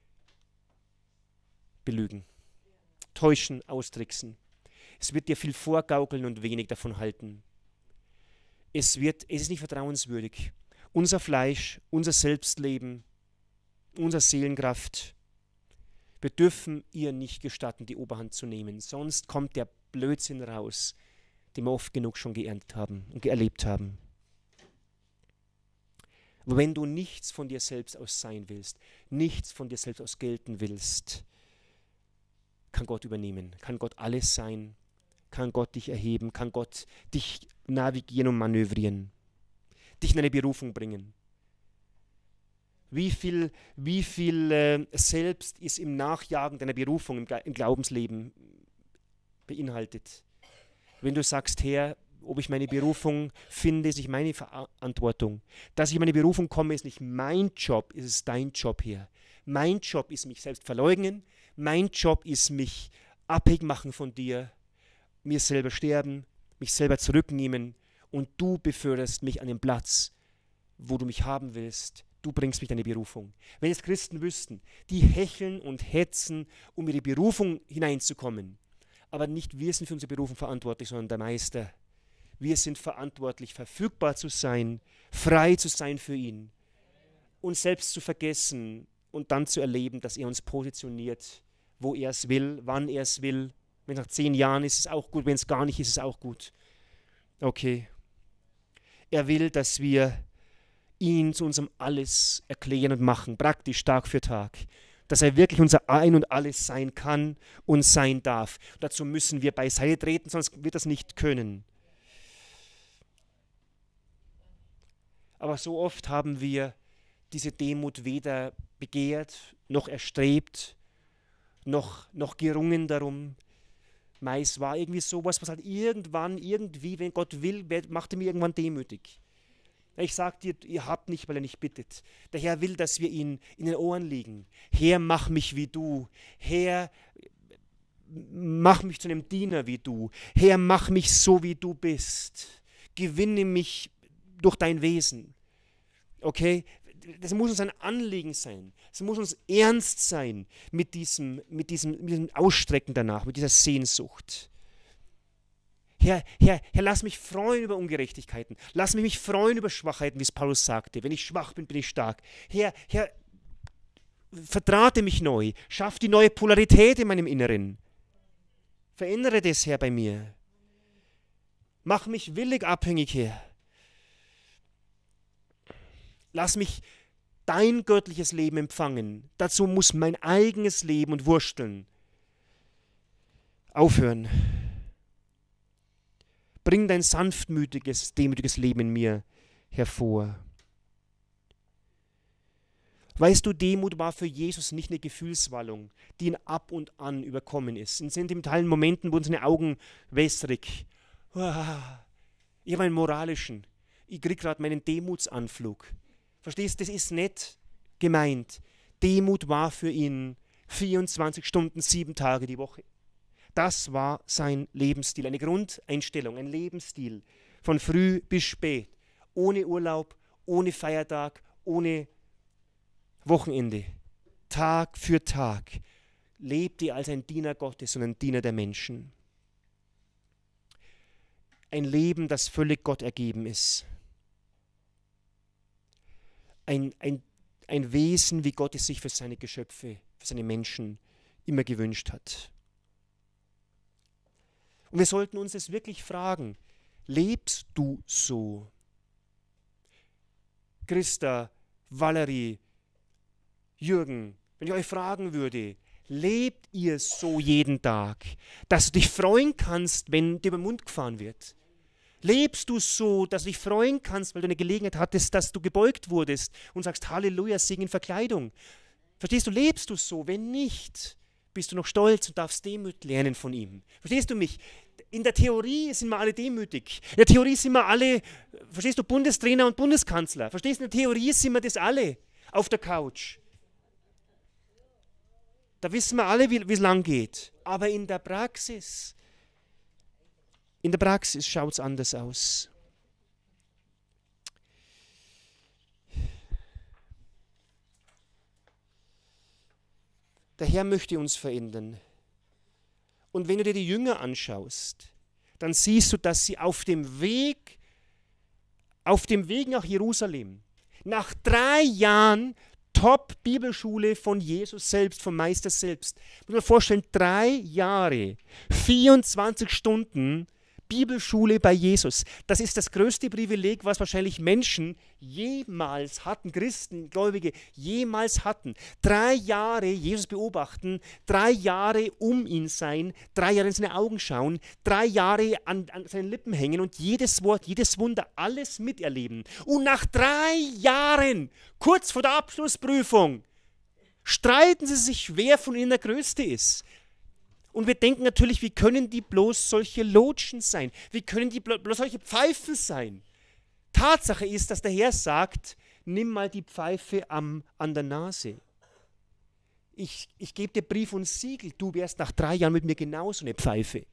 Speaker 1: belügen, täuschen, austricksen. Es wird dir viel vorgaukeln und wenig davon halten. Es, wird, es ist nicht vertrauenswürdig. Unser Fleisch, unser Selbstleben, unsere Seelenkraft, wir dürfen ihr nicht gestatten, die Oberhand zu nehmen. Sonst kommt der Blödsinn raus, den wir oft genug schon geerntet haben und erlebt haben. Aber wenn du nichts von dir selbst aus sein willst, nichts von dir selbst aus gelten willst, kann Gott übernehmen, kann Gott alles sein, kann Gott dich erheben, kann Gott dich navigieren und manövrieren, dich in eine Berufung bringen. Wie viel, wie viel äh, Selbst ist im Nachjagen deiner Berufung im, im Glaubensleben beinhaltet? Wenn du sagst, Herr, ob ich meine Berufung finde, ist nicht meine Verantwortung. Dass ich in meine Berufung komme, ist nicht mein Job, ist es dein Job, Herr. Mein Job ist mich selbst verleugnen, mein Job ist mich abhängig machen von dir, mir selber sterben, mich selber zurücknehmen und du beförderst mich an den Platz, wo du mich haben willst. Du bringst mich deine Berufung. Wenn es Christen wüssten, die hecheln und hetzen, um in die Berufung hineinzukommen, aber nicht wir sind für unsere Berufung verantwortlich, sondern der Meister. Wir sind verantwortlich, verfügbar zu sein, frei zu sein für ihn, uns selbst zu vergessen und dann zu erleben, dass er uns positioniert, wo er es will, wann er es will. Wenn nach zehn Jahren ist es auch gut, wenn es gar nicht ist, ist es auch gut. Okay. Er will, dass wir ihn zu unserem Alles erklären und machen, praktisch Tag für Tag. Dass er wirklich unser Ein und Alles sein kann und sein darf. Dazu müssen wir beiseite treten, sonst wird das nicht können. Aber so oft haben wir diese Demut weder begehrt, noch erstrebt, noch, noch gerungen darum. Meist war irgendwie sowas, was halt irgendwann, irgendwie, wenn Gott will, macht er mir irgendwann demütig. Ich sage dir, ihr habt nicht, weil er nicht bittet. Der Herr will, dass wir ihn in den Ohren liegen. Herr, mach mich wie du. Herr, mach mich zu einem Diener wie du. Herr, mach mich so, wie du bist. Gewinne mich durch dein Wesen. Okay? Das muss uns ein Anliegen sein. Es muss uns ernst sein mit diesem, mit diesem, mit diesem Ausstrecken danach, mit dieser Sehnsucht. Herr, Herr, Herr, lass mich freuen über Ungerechtigkeiten. Lass mich mich freuen über Schwachheiten, wie es Paulus sagte. Wenn ich schwach bin, bin ich stark. Herr, Herr, verdrahte mich neu. Schaff die neue Polarität in meinem Inneren. Verändere das, Herr, bei mir. Mach mich willig abhängig, Herr. Lass mich dein göttliches Leben empfangen. Dazu muss mein eigenes Leben und Wursteln aufhören. Bring dein sanftmütiges, demütiges Leben in mir hervor. Weißt du, Demut war für Jesus nicht eine Gefühlswallung, die ihn ab und an überkommen ist. In sentimentalen Momenten wurden seine Augen wässrig. Ich habe einen moralischen, ich kriege gerade meinen Demutsanflug. Verstehst du, das ist nicht gemeint. Demut war für ihn vierundzwanzig Stunden, sieben Tage die Woche. Das war sein Lebensstil, eine Grundeinstellung, ein Lebensstil von früh bis spät, ohne Urlaub, ohne Feiertag, ohne Wochenende, Tag für Tag, lebte er als ein Diener Gottes und ein Diener der Menschen. Ein Leben, das völlig Gott ergeben ist. Ein, ein, ein Wesen, wie Gott es sich für seine Geschöpfe, für seine Menschen immer gewünscht hat. Und wir sollten uns es wirklich fragen, lebst du so? Christa, Valerie, Jürgen, wenn ich euch fragen würde, lebt ihr so jeden Tag, dass du dich freuen kannst, wenn dir über den Mund gefahren wird? Lebst du so, dass du dich freuen kannst, weil du eine Gelegenheit hattest, dass du gebeugt wurdest und sagst, Halleluja, Segen in Verkleidung? Verstehst du, lebst du so? Wenn nicht, bist du noch stolz und darfst Demut lernen von ihm. Verstehst du mich? In der Theorie sind wir alle demütig. In der Theorie sind wir alle, verstehst du, Bundestrainer und Bundeskanzler. Verstehst du, in der Theorie sind wir das alle auf der Couch. Da wissen wir alle, wie es lang geht. Aber in der Praxis, in der Praxis schaut es anders aus. Der Herr möchte uns verändern. Und wenn du dir die Jünger anschaust, dann siehst du, dass sie auf dem Weg, auf dem Weg nach Jerusalem, nach drei Jahren Top-Bibelschule von Jesus selbst, vom Meister selbst. Ich muss mir vorstellen, drei Jahre, vierundzwanzig Stunden Bibelschule bei Jesus. Das ist das größte Privileg, was wahrscheinlich Menschen jemals hatten, Christen, Gläubige jemals hatten. Drei Jahre Jesus beobachten, drei Jahre um ihn sein, drei Jahre in seine Augen schauen, drei Jahre an, an seinen Lippen hängen und jedes Wort, jedes Wunder, alles miterleben. Und nach drei Jahren, kurz vor der Abschlussprüfung, streiten sie sich, wer von ihnen der Größte ist. Und wir denken natürlich, wie können die bloß solche Lotschen sein? Wie können die bloß solche Pfeifen sein? Tatsache ist, dass der Herr sagt, nimm mal die Pfeife am, an der Nase. Ich, ich gebe dir Brief und Siegel, du wärst nach drei Jahren mit mir genauso eine Pfeife.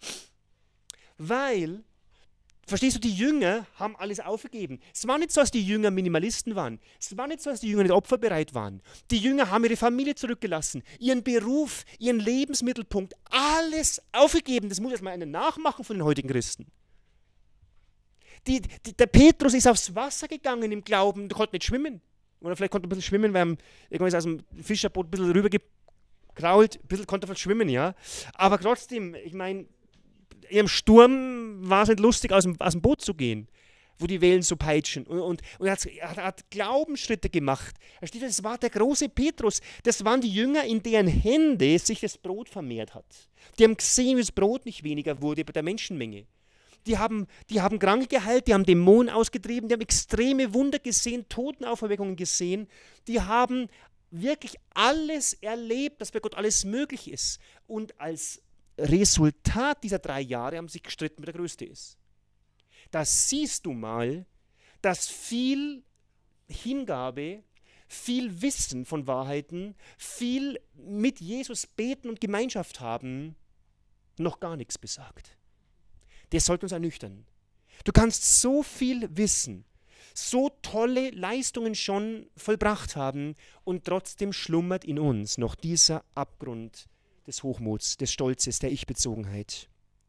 Speaker 1: Weil, verstehst du, die Jünger haben alles aufgegeben. Es war nicht so, dass die Jünger Minimalisten waren. Es war nicht so, dass die Jünger nicht opferbereit waren. Die Jünger haben ihre Familie zurückgelassen, ihren Beruf, ihren Lebensmittelpunkt, alles aufgegeben. Das muss jetzt mal einer nachmachen von den heutigen Christen. Die, die, der Petrus ist aufs Wasser gegangen im Glauben, der konnte nicht schwimmen. Oder vielleicht konnte er ein bisschen schwimmen, weil er irgendwann ist aus dem Fischerboot ein bisschen rübergekrault, ein bisschen konnte er schwimmen, ja. Aber trotzdem, ich meine, im Sturm war es nicht lustig, aus dem, aus dem Boot zu gehen, wo die Wellen so peitschen. Und, und, und er, hat, er hat Glaubensschritte gemacht. Das war der große Petrus. Das waren die Jünger, in deren Hände sich das Brot vermehrt hat. Die haben gesehen, wie das Brot nicht weniger wurde bei der Menschenmenge. Die haben, die haben Kranke geheilt, die haben Dämonen ausgetrieben, die haben extreme Wunder gesehen, Totenauferweckungen gesehen. Die haben wirklich alles erlebt, dass bei Gott alles möglich ist. Und als Resultat dieser drei Jahre haben sie sich gestritten, wer der Größte ist. Da siehst du mal, dass viel Hingabe, viel Wissen von Wahrheiten, viel mit Jesus beten und Gemeinschaft haben, noch gar nichts besagt. Das sollte uns ernüchtern. Du kannst so viel wissen, so tolle Leistungen schon vollbracht haben und trotzdem schlummert in uns noch dieser Abgrund des Hochmuts, des Stolzes, der Ich-Bezogenheit.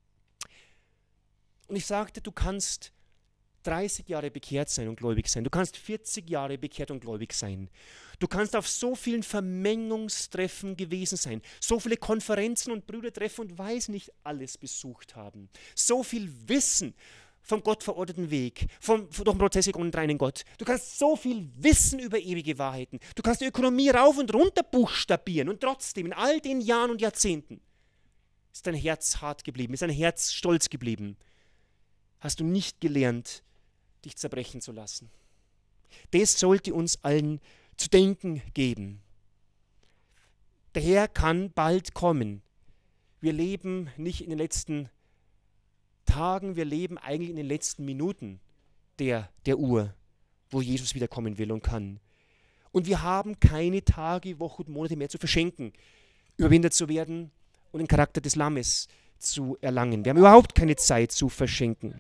Speaker 1: Und ich sagte, du kannst dreißig Jahre bekehrt sein und gläubig sein. Du kannst vierzig Jahre bekehrt und gläubig sein. Du kannst auf so vielen Vermengungstreffen gewesen sein, so viele Konferenzen und Brüdertreffen und weiß nicht alles besucht haben. So viel Wissen vom Gott verordneten Weg, vom, durch den Prozess und reinen Gott. Du kannst so viel wissen über ewige Wahrheiten. Du kannst die Ökonomie rauf und runter buchstabieren und trotzdem in all den Jahren und Jahrzehnten ist dein Herz hart geblieben, ist dein Herz stolz geblieben. Hast du nicht gelernt, dich zerbrechen zu lassen. Das sollte uns allen zu denken geben. Der Herr kann bald kommen. Wir leben nicht in den letzten Tagen, wir leben eigentlich in den letzten Minuten der, der Uhr, wo Jesus wiederkommen will und kann. Und wir haben keine Tage, Wochen und Monate mehr zu verschenken, überwindet zu werden und den Charakter des Lammes zu erlangen. Wir haben überhaupt keine Zeit zu verschenken.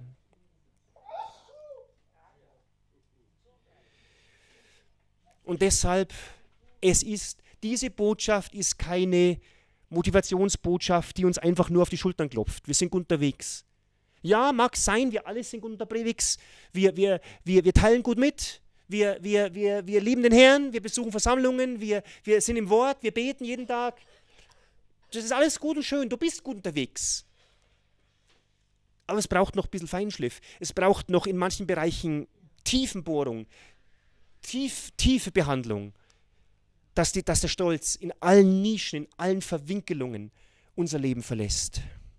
Speaker 1: Und deshalb, es ist, diese Botschaft ist keine Motivationsbotschaft, die uns einfach nur auf die Schultern klopft. Wir sind unterwegs. Ja, mag sein, wir alle sind unterwegs. Wir, wir, wir, wir teilen gut mit. Wir, wir, wir, wir lieben den Herrn. Wir besuchen Versammlungen. Wir, wir sind im Wort. Wir beten jeden Tag. Das ist alles gut und schön. Du bist gut unterwegs. Aber es braucht noch ein bisschen Feinschliff. Es braucht noch in manchen Bereichen Tiefenbohrung. Tief, tiefe Behandlung, dass, die, dass der Stolz in allen Nischen, in allen Verwinkelungen unser Leben verlässt.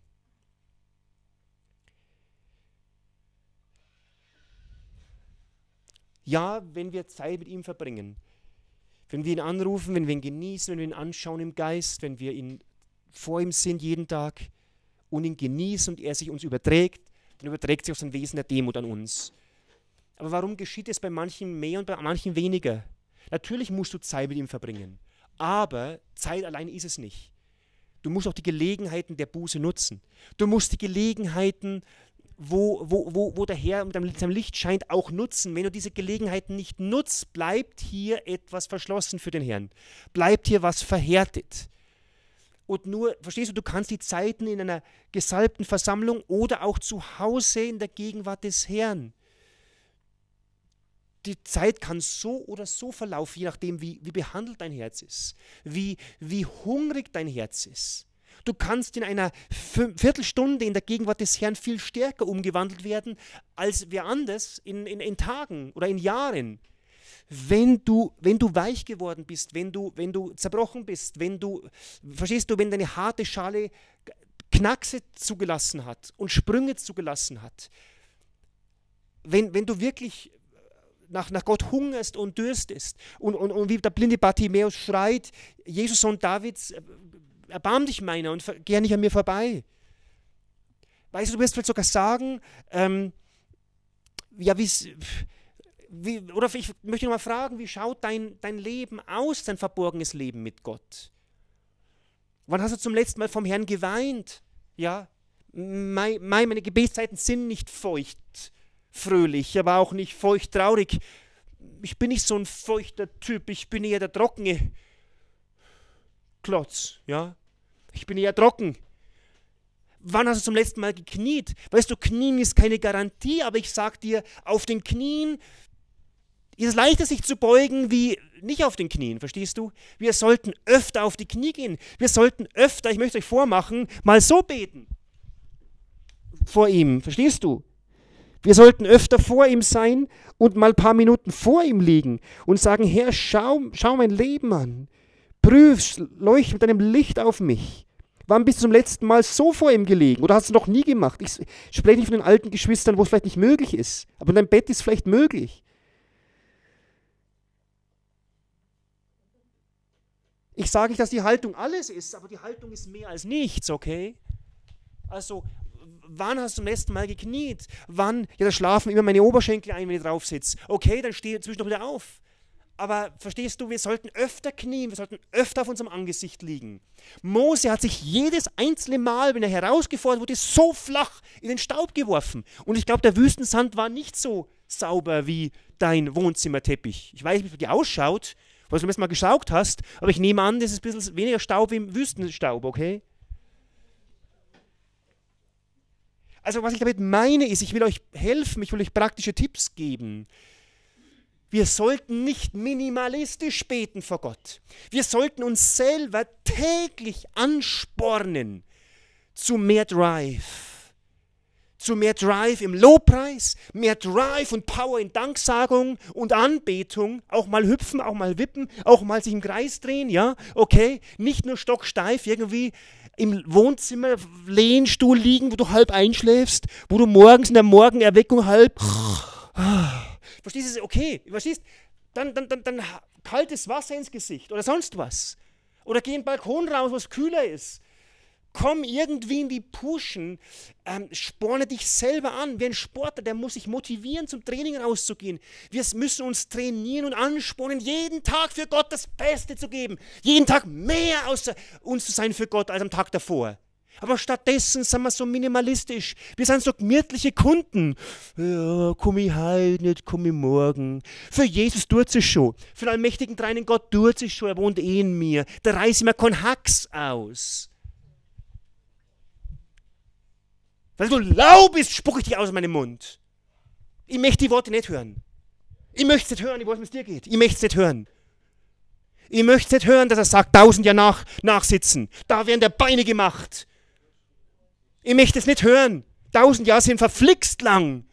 Speaker 1: Ja, wenn wir Zeit mit ihm verbringen, wenn wir ihn anrufen, wenn wir ihn genießen, wenn wir ihn anschauen im Geist, wenn wir ihn vor ihm sind jeden Tag und ihn genießen und er sich uns überträgt, dann überträgt sich auch sein Wesen der Demut an uns. Aber warum geschieht es bei manchen mehr und bei manchen weniger? Natürlich musst du Zeit mit ihm verbringen, aber Zeit allein ist es nicht. Du musst auch die Gelegenheiten der Buße nutzen. Du musst die Gelegenheiten, wo, wo, wo, wo der Herr mit seinem Licht scheint, auch nutzen. Wenn du diese Gelegenheiten nicht nutzt, bleibt hier etwas verschlossen für den Herrn. Bleibt hier was verhärtet. Und nur, verstehst du, du kannst die Zeiten in einer gesalbten Versammlung oder auch zu Hause in der Gegenwart des Herrn. Die Zeit kann so oder so verlaufen, je nachdem, wie, wie behandelt dein Herz ist, wie, wie hungrig dein Herz ist. Du kannst in einer Viertelstunde in der Gegenwart des Herrn viel stärker umgewandelt werden, als wer anders in, in, in Tagen oder in Jahren. Wenn du, wenn du weich geworden bist, wenn du, wenn du zerbrochen bist, wenn du, verstehst du, wenn deine harte Schale Knackse zugelassen hat und Sprünge zugelassen hat, wenn, wenn du wirklich Nach, nach Gott hungerst und dürstest und, und, und wie der blinde Bartimäus schreit, Jesus, Sohn Davids, erbarm dich meiner und geh nicht an mir vorbei. Weißt du, du wirst vielleicht sogar sagen, ähm, ja, wie, oder ich möchte noch mal fragen, wie schaut dein, dein Leben aus, dein verborgenes Leben mit Gott? Wann hast du zum letzten Mal vom Herrn geweint? Ja, meine, meine Gebetszeiten sind nicht feucht, fröhlich, aber auch nicht feucht traurig. Ich bin nicht so ein feuchter Typ, ich bin eher der trockene Klotz, ja. Ich bin eher trocken. Wann hast du zum letzten Mal gekniet? Weißt du, Knien ist keine Garantie, aber ich sag dir, auf den Knien ist es leichter, sich zu beugen, wie nicht auf den Knien, verstehst du? Wir sollten öfter auf die Knie gehen. Wir sollten öfter, ich möchte euch vormachen, mal so beten. Vor ihm, verstehst du? Wir sollten öfter vor ihm sein und mal ein paar Minuten vor ihm liegen und sagen, Herr, schau, schau mein Leben an. Prüf, leuchte mit deinem Licht auf mich. Wann bist du zum letzten Mal so vor ihm gelegen? Oder hast du es noch nie gemacht? Ich spreche nicht von den alten Geschwistern, wo es vielleicht nicht möglich ist. Aber in deinem Bett ist es vielleicht möglich. Ich sage nicht, dass die Haltung alles ist, aber die Haltung ist mehr als nichts, okay? Also, wann hast du zum letzten Mal gekniet? Wann? Ja, da schlafen immer meine Oberschenkel ein, wenn ich drauf sitze. Okay, dann stehe ich zwischendurch wieder auf. Aber verstehst du, wir sollten öfter knien, wir sollten öfter auf unserem Angesicht liegen. Mose hat sich jedes einzelne Mal, wenn er herausgefordert wurde, so flach in den Staub geworfen. Und ich glaube, der Wüstensand war nicht so sauber wie dein Wohnzimmerteppich. Ich weiß nicht, wie es bei dir ausschaut, weil du zum letzten Mal gesaugt hast, aber ich nehme an, das ist ein bisschen weniger Staub wie im Wüstenstaub, okay? Also was ich damit meine ist, ich will euch helfen, ich will euch praktische Tipps geben. Wir sollten nicht minimalistisch beten vor Gott. Wir sollten uns selber täglich anspornen zu mehr Drive. Zu mehr Drive im Lobpreis, mehr Drive und Power in Danksagung und Anbetung. Auch mal hüpfen, auch mal wippen, auch mal sich im Kreis drehen, ja, okay. Nicht nur stocksteif irgendwie im Wohnzimmer, Lehnstuhl liegen, wo du halb einschläfst, wo du morgens in der Morgenerweckung halb Ah, verstehst du? Okay, verstehst? Dann, dann, dann, dann kaltes Wasser ins Gesicht oder sonst was. Oder geh in den Balkon raus, wo es kühler ist. Komm irgendwie in die Puschen, ähm, sporne dich selber an. Wie ein Sportler, der muss sich motivieren, zum Training rauszugehen. Wir müssen uns trainieren und anspornen, jeden Tag für Gott das Beste zu geben. Jeden Tag mehr außer uns zu sein für Gott als am Tag davor. Aber stattdessen sind wir so minimalistisch. Wir sind so gemütliche Kunden. Ja, komm ich heute nicht, komm ich morgen. Für Jesus tut es schon. Für den allmächtigen dreinen Gott tut es schon. Er wohnt eh in mir. Da reiße ich mir keinen Hacks aus. Weil du lau bist, spucke ich dich aus meinem Mund. Ich möchte die Worte nicht hören. Ich möchte es nicht hören, ich weiß, wie es dir geht. Ich möchte es nicht hören. Ich möchte es nicht hören, dass er sagt, tausend Jahre nach, nachsitzen. Da werden der Beine gemacht. Ich möchte es nicht hören. Tausend Jahre sind verflixt lang.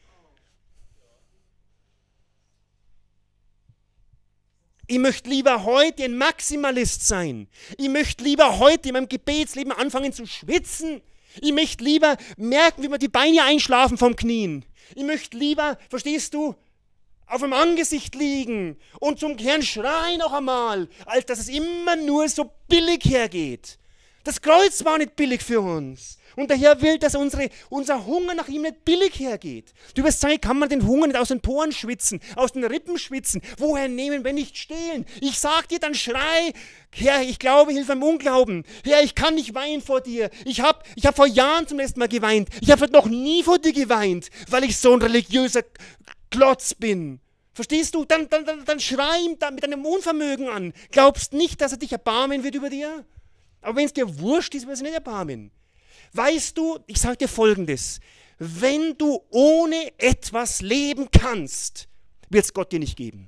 Speaker 1: Ich möchte lieber heute ein Maximalist sein. Ich möchte lieber heute in meinem Gebetsleben anfangen zu schwitzen. Ich möchte lieber merken, wie mir die Beine einschlafen vom Knien. Ich möchte lieber, verstehst du, auf dem Angesicht liegen und zum Herrn schreien noch einmal, als dass es immer nur so billig hergeht. Das Kreuz war nicht billig für uns. Und der Herr will, dass unsere, unser Hunger nach ihm nicht billig hergeht. Du wirst sagen, kann man den Hunger nicht aus den Poren schwitzen, aus den Rippen schwitzen? Woher nehmen, wenn nicht stehlen? Ich sag dir, dann schrei, Herr, ich glaube, hilf meinem Unglauben. Herr, ich kann nicht weinen vor dir. Ich habe ich hab vor Jahren zum letzten Mal geweint. Ich habe noch nie vor dir geweint, weil ich so ein religiöser Klotz bin. Verstehst du? Dann, dann, dann, dann schrei ihm da mit deinem Unvermögen an. Glaubst nicht, dass er dich erbarmen wird über dir? Aber wenn es dir wurscht ist, wird er nicht erbarmen. Weißt du, ich sage dir Folgendes, wenn du ohne etwas leben kannst, wird es Gott dir nicht geben.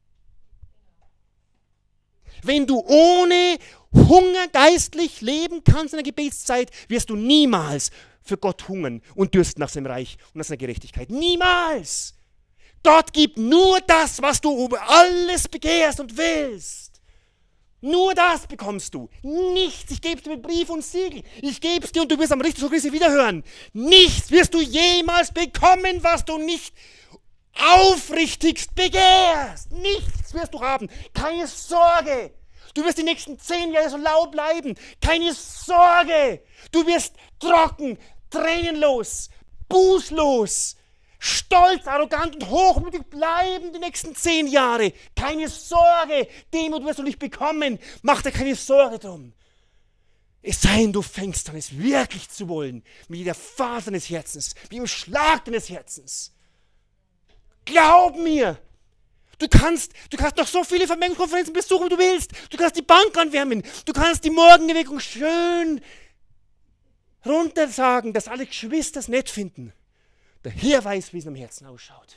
Speaker 1: Wenn du ohne Hunger geistlich leben kannst in der Gebetszeit, wirst du niemals für Gott hungern und dürsten nach seinem Reich und nach seiner Gerechtigkeit. Niemals! Gott gibt nur das, was du über alles begehrst und willst. Nur das bekommst du. Nichts. Ich gebe es dir mit Brief und Siegel. Ich gebe es dir und du wirst am Richter Christi wiederhören. Nichts wirst du jemals bekommen, was du nicht aufrichtigst begehrst. Nichts wirst du haben. Keine Sorge. Du wirst die nächsten zehn Jahre so lau bleiben. Keine Sorge. Du wirst trocken, tränenlos, bußlos, stolz, arrogant und hochmütig bleiben die nächsten zehn Jahre. Keine Sorge, Demut wirst du nicht bekommen. Mach dir keine Sorge drum. Es sei denn, du fängst an, es wirklich zu wollen, mit jeder Faser deines Herzens, mit dem Schlag deines Herzens. Glaub mir, du kannst, du kannst noch so viele Vermengungskonferenzen besuchen, wie du willst. Du kannst die Bank anwärmen, du kannst die Morgenerweckung schön runtersagen, dass alle Geschwister es nett finden. Der Herr weiß, wie es am Herzen ausschaut.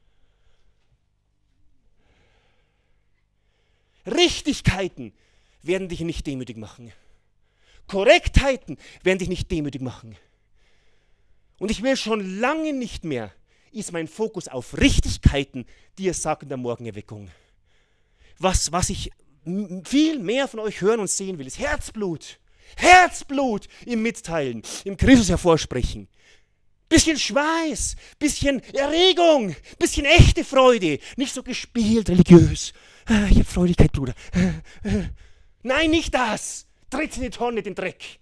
Speaker 1: Richtigkeiten werden dich nicht demütig machen. Korrektheiten werden dich nicht demütig machen. Und ich will schon lange nicht mehr, ist mein Fokus auf Richtigkeiten, die er sagt in der Morgenerweckung. Was, was ich viel mehr von euch hören und sehen will, ist Herzblut. Herzblut im Mitteilen, im Christus hervorsprechen. Bisschen Schweiß, bisschen Erregung, bisschen echte Freude. Nicht so gespielt, religiös. Ich habe Freudigkeit, Bruder. Nein, nicht das. Tritt in die Tonne, den Dreck.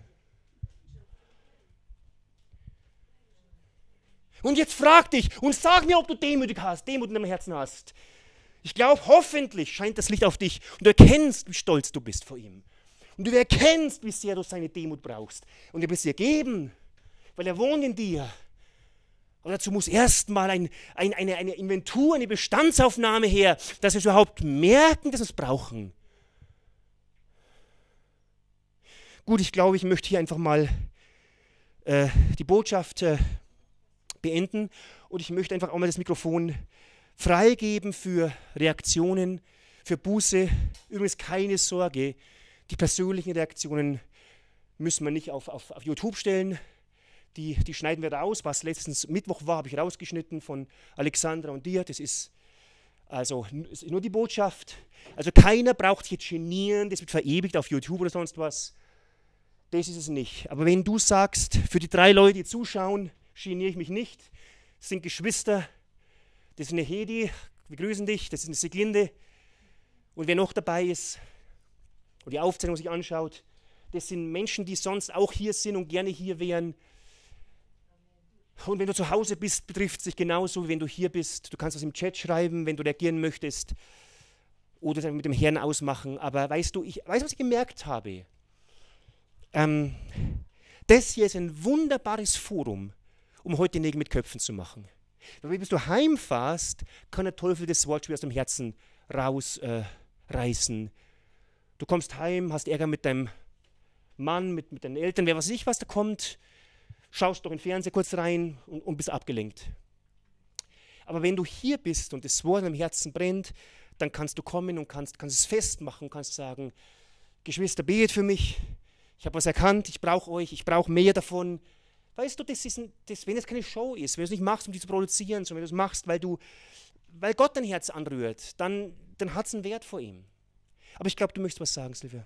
Speaker 1: Und jetzt frag dich und sag mir, ob du demütig hast, Demut in deinem Herzen hast. Ich glaube, hoffentlich scheint das Licht auf dich und du erkennst, wie stolz du bist vor ihm. Und du erkennst, wie sehr du seine Demut brauchst. Und er wird es dir geben. Weil er wohnt in dir. Aber dazu muss erstmal ein, ein, eine, eine Inventur, eine Bestandsaufnahme her, dass wir es überhaupt merken, dass wir es brauchen. Gut, ich glaube, ich möchte hier einfach mal äh, die Botschaft äh, beenden und ich möchte einfach auch mal das Mikrofon freigeben für Reaktionen, für Buße. Übrigens keine Sorge, die persönlichen Reaktionen müssen wir nicht auf, auf, auf YouTube stellen. Die, die schneiden wir da aus. Was letztens Mittwoch war, habe ich rausgeschnitten von Alexandra und dir. Das ist also ist nur die Botschaft. Also keiner braucht sich jetzt genieren, das wird verewigt auf YouTube oder sonst was. Das ist es nicht. Aber wenn du sagst, für die drei Leute, die zuschauen, geniere ich mich nicht, das sind Geschwister, Das ist eine Hedi, wir grüßen dich, das ist eine Siglinde. Und wer noch dabei ist und die Aufzeichnung sich anschaut, das sind Menschen, die sonst auch hier sind und gerne hier wären. Und wenn du zu Hause bist, betrifft es dich genauso, wie wenn du hier bist. Du kannst das im Chat schreiben, wenn du reagieren möchtest. Oder das mit dem Herrn ausmachen. Aber weißt du, ich weiß, was ich gemerkt habe. Ähm, das hier ist ein wunderbares Forum, um heute Nägel mit Köpfen zu machen. Weil bis du heimfährst, kann der Teufel das Wort schon aus dem Herzen rausreißen. Äh, du kommst heim, hast Ärger mit deinem Mann, mit, mit deinen Eltern, wer weiß ich, was da kommt. Schaust doch in den Fernseher kurz rein und, und bist abgelenkt. Aber wenn du hier bist und das Wort im Herzen brennt, dann kannst du kommen und kannst, kannst es festmachen, kannst sagen, Geschwister, betet für mich, ich habe was erkannt, ich brauche euch, ich brauche mehr davon. Weißt du, das ist ein, das, wenn es keine Show ist, wenn du es nicht machst, um dich zu produzieren, sondern wenn du es machst, weil, du, weil Gott dein Herz anrührt, dann, dann hat es einen Wert vor ihm. Aber ich glaube, du möchtest was sagen, Silvia.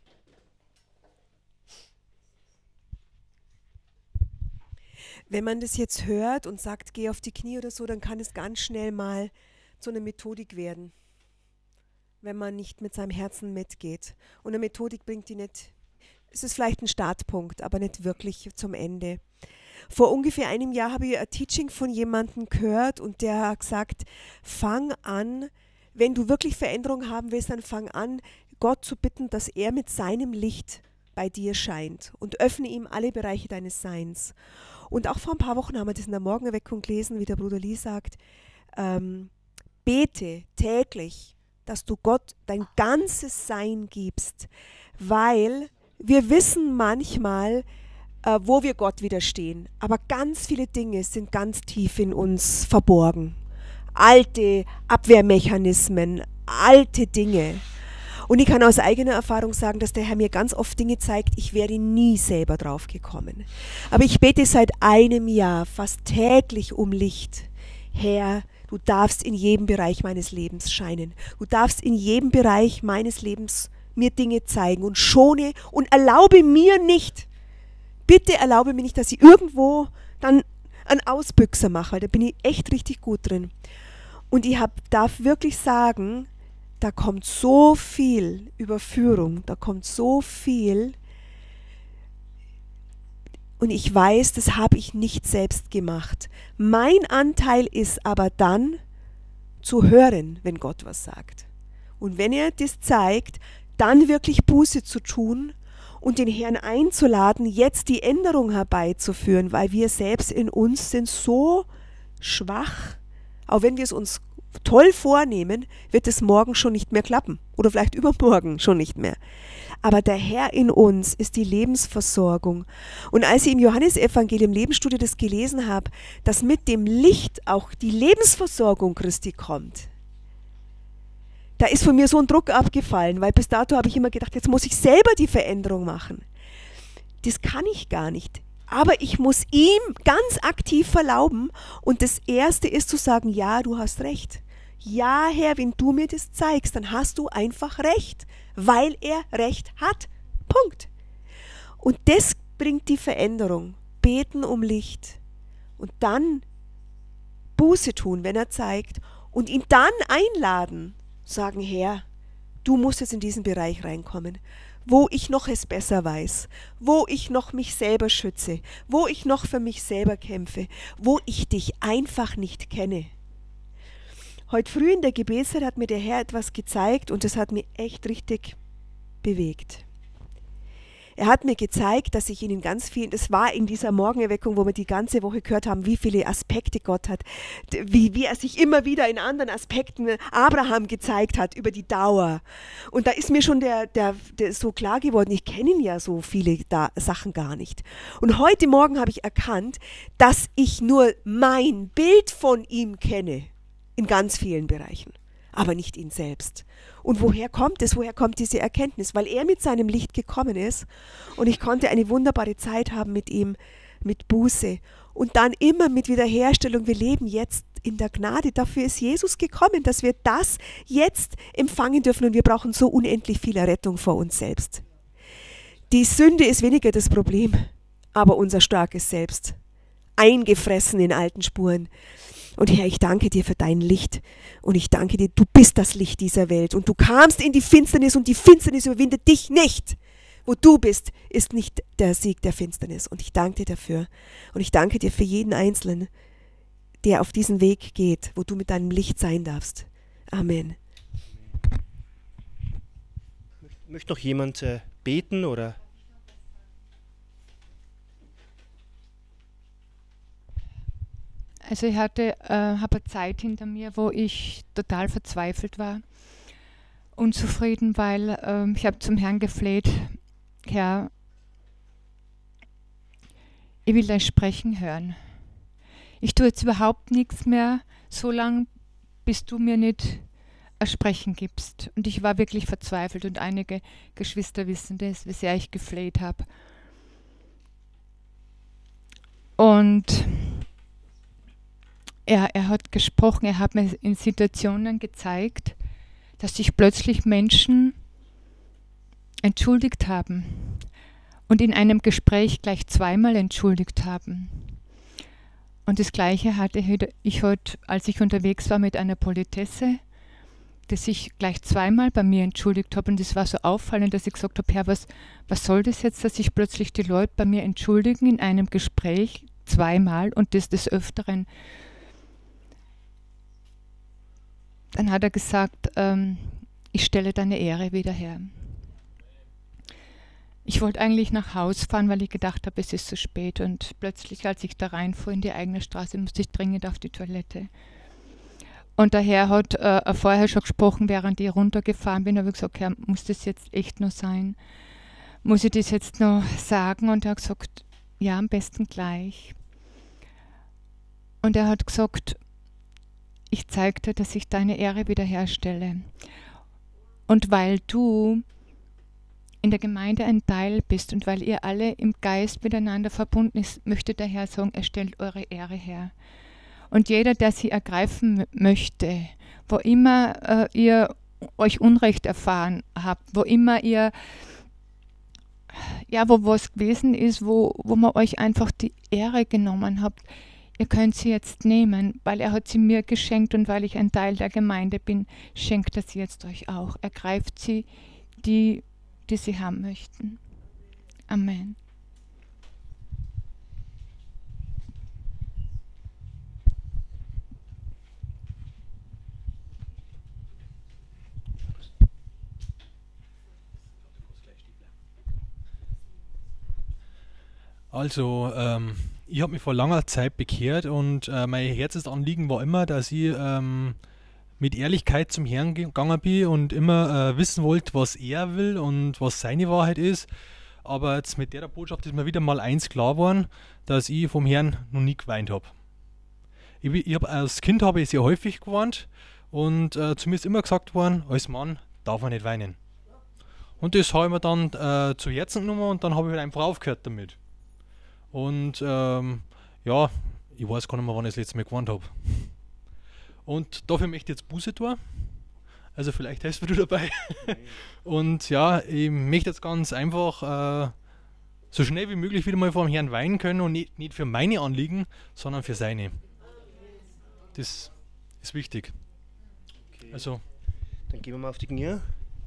Speaker 2: Wenn man das jetzt hört und sagt, geh auf die Knie oder so, dann kann es ganz schnell mal zu einer Methodik werden, wenn man nicht mit seinem Herzen mitgeht. Und eine Methodik bringt die nicht, es ist vielleicht ein Startpunkt, aber nicht wirklich zum Ende. Vor ungefähr einem Jahr habe ich ein Teaching von jemandem gehört und der hat gesagt, fang an, wenn du wirklich Veränderung haben willst, dann fang an, Gott zu bitten, dass er mit seinem Licht bei dir scheint und öffne ihm alle Bereiche deines Seins. Und auch vor ein paar Wochen haben wir das in der Morgenerweckung gelesen, wie der Bruder Lee sagt, ähm, bete täglich, dass du Gott dein ganzes Sein gibst, weil wir wissen manchmal, äh, wo wir Gott widerstehen, aber ganz viele Dinge sind ganz tief in uns verborgen. Alte Abwehrmechanismen, alte Dinge. Und ich kann aus eigener Erfahrung sagen, dass der Herr mir ganz oft Dinge zeigt, ich wäre nie selber drauf gekommen. Aber ich bete seit einem Jahr fast täglich um Licht. Herr, du darfst in jedem Bereich meines Lebens scheinen. Du darfst in jedem Bereich meines Lebens mir Dinge zeigen und schone und erlaube mir nicht, bitte erlaube mir nicht, dass ich irgendwo dann einen Ausbüchser mache, weil da bin ich echt richtig gut drin. Und ich hab, darf wirklich sagen, da kommt so viel Überführung, da kommt so viel und ich weiß, das habe ich nicht selbst gemacht. Mein Anteil ist aber dann zu hören, wenn Gott was sagt. Und wenn er das zeigt, dann wirklich Buße zu tun und den Herrn einzuladen, jetzt die Änderung herbeizuführen, weil wir selbst in uns sind so schwach, auch wenn wir es uns toll vornehmen, wird es morgen schon nicht mehr klappen oder vielleicht übermorgen schon nicht mehr. Aber der Herr in uns ist die Lebensversorgung. Und als ich im Johannesevangelium Lebensstudie das gelesen habe, dass mit dem Licht auch die Lebensversorgung Christi kommt, da ist von mir so ein Druck abgefallen, weil bis dato habe ich immer gedacht, jetzt muss ich selber die Veränderung machen. Das kann ich gar nicht. Aber ich muss ihm ganz aktiv verlauben und das Erste ist zu sagen, ja, du hast recht. Ja, Herr, wenn du mir das zeigst, dann hast du einfach recht, weil er recht hat. Punkt. Und das bringt die Veränderung. Beten um Licht und dann Buße tun, wenn er zeigt und ihn dann einladen, sagen, Herr, du musst jetzt in diesen Bereich reinkommen, wo ich noch es besser weiß, wo ich noch mich selber schütze, wo ich noch für mich selber kämpfe, wo ich dich einfach nicht kenne. Heute früh in der Gebetszeit hat mir der Herr etwas gezeigt und das hat mich echt richtig bewegt. Er hat mir gezeigt, dass ich in ganz vielen, das war in dieser Morgenerweckung, wo wir die ganze Woche gehört haben, wie viele Aspekte Gott hat, wie, wie er sich immer wieder in anderen Aspekten Abraham gezeigt hat über die Dauer. Und da ist mir schon der, der, der so klar geworden, ich kenne ihn ja so viele da, Sachen gar nicht. Und heute Morgen habe ich erkannt, dass ich nur mein Bild von ihm kenne, in ganz vielen Bereichen, aber nicht ihn selbst. Und woher kommt es? Woher kommt diese Erkenntnis? Weil er mit seinem Licht gekommen ist und ich konnte eine wunderbare Zeit haben mit ihm, mit Buße und dann immer mit Wiederherstellung. Wir leben jetzt in der Gnade. Dafür ist Jesus gekommen, dass wir das jetzt empfangen dürfen und wir brauchen so unendlich viel Errettung vor uns selbst. Die Sünde ist weniger das Problem, aber unser starkes Selbst, eingefressen in alten Spuren. Und Herr, ich danke dir für dein Licht. Und ich danke dir, du bist das Licht dieser Welt. Und du kamst in die Finsternis und die Finsternis überwindet dich nicht. Wo du bist, ist nicht der Sieg der Finsternis. Und ich danke dir dafür. Und ich danke dir für jeden Einzelnen, der auf diesen Weg geht, wo du mit deinem Licht sein darfst. Amen.
Speaker 1: Möchte noch jemand äh, beten oder?
Speaker 3: Also ich hatte, äh, habe eine Zeit hinter mir, wo ich total verzweifelt war, unzufrieden, weil äh, ich habe zum Herrn gefleht, Herr, ich will dein Sprechen hören. Ich tue jetzt überhaupt nichts mehr, so lange, bis du mir nicht ein Sprechen gibst. Und ich war wirklich verzweifelt und einige Geschwister wissen das, wie sehr ich gefleht habe. Und er, er hat gesprochen, er hat mir in Situationen gezeigt, dass sich plötzlich Menschen entschuldigt haben und in einem Gespräch gleich zweimal entschuldigt haben. Und das Gleiche hatte ich heute, als ich unterwegs war mit einer Politesse, dass ich gleich zweimal bei mir entschuldigt habe. Und das war so auffallend, dass ich gesagt habe, Herr, was, was soll das jetzt, dass sich plötzlich die Leute bei mir entschuldigen in einem Gespräch zweimal und das des Öfteren. Dann hat er gesagt, ähm, ich stelle deine Ehre wieder her. Ich wollte eigentlich nach Haus fahren, weil ich gedacht habe, es ist zu spät. Und plötzlich, als ich da reinfuhr in die eigene Straße, musste ich dringend auf die Toilette. Und der Herr hat äh, vorher schon gesprochen, während ich runtergefahren bin. Da habe ich gesagt, Herr, muss das jetzt echt noch sein? Muss ich das jetzt noch sagen? Und er hat gesagt, ja, am besten gleich. Und er hat gesagt, ich zeige dir, dass ich deine Ehre wiederherstelle. Und weil du in der Gemeinde ein Teil bist und weil ihr alle im Geist miteinander verbunden ist, möchte der Herr sagen, er stellt eure Ehre her. Und jeder, der sie ergreifen möchte, wo immer äh, ihr euch Unrecht erfahren habt, wo immer ihr, ja, wo was gewesen ist, wo, wo man euch einfach die Ehre genommen habt, ihr könnt sie jetzt nehmen, weil er hat sie mir geschenkt und weil ich ein Teil der Gemeinde bin, schenkt er sie jetzt euch auch. Ergreift sie, die die sie haben möchten. Amen.
Speaker 4: Also, ähm, ich habe mich vor langer Zeit bekehrt und äh, mein Herzensanliegen war immer, dass ich ähm, mit Ehrlichkeit zum Herrn gegangen bin und immer äh, wissen wollte, was er will und was seine Wahrheit ist. Aber jetzt mit der Botschaft ist mir wieder mal eins klar geworden, dass ich vom Herrn noch nie geweint habe. Ich, ich hab, als Kind habe ich sehr häufig geweint und äh, zu mir ist immer gesagt worden, als Mann darf man nicht weinen. Und das habe ich mir dann äh, zu Herzen genommen und dann habe ich halt einfach aufgehört damit. Und ähm, ja, ich weiß gar nicht mehr, wann ich das letzte Mal geweint habe. Und dafür möchte ich jetzt Buße tun. Also vielleicht helfst du dabei. Und ja, ich möchte jetzt ganz einfach äh, so schnell wie möglich wieder mal vor dem Herrn weinen können und nicht, nicht für meine Anliegen, sondern für seine. Das ist wichtig.
Speaker 1: Okay.
Speaker 4: Also,
Speaker 1: dann gehen wir mal auf die Knie.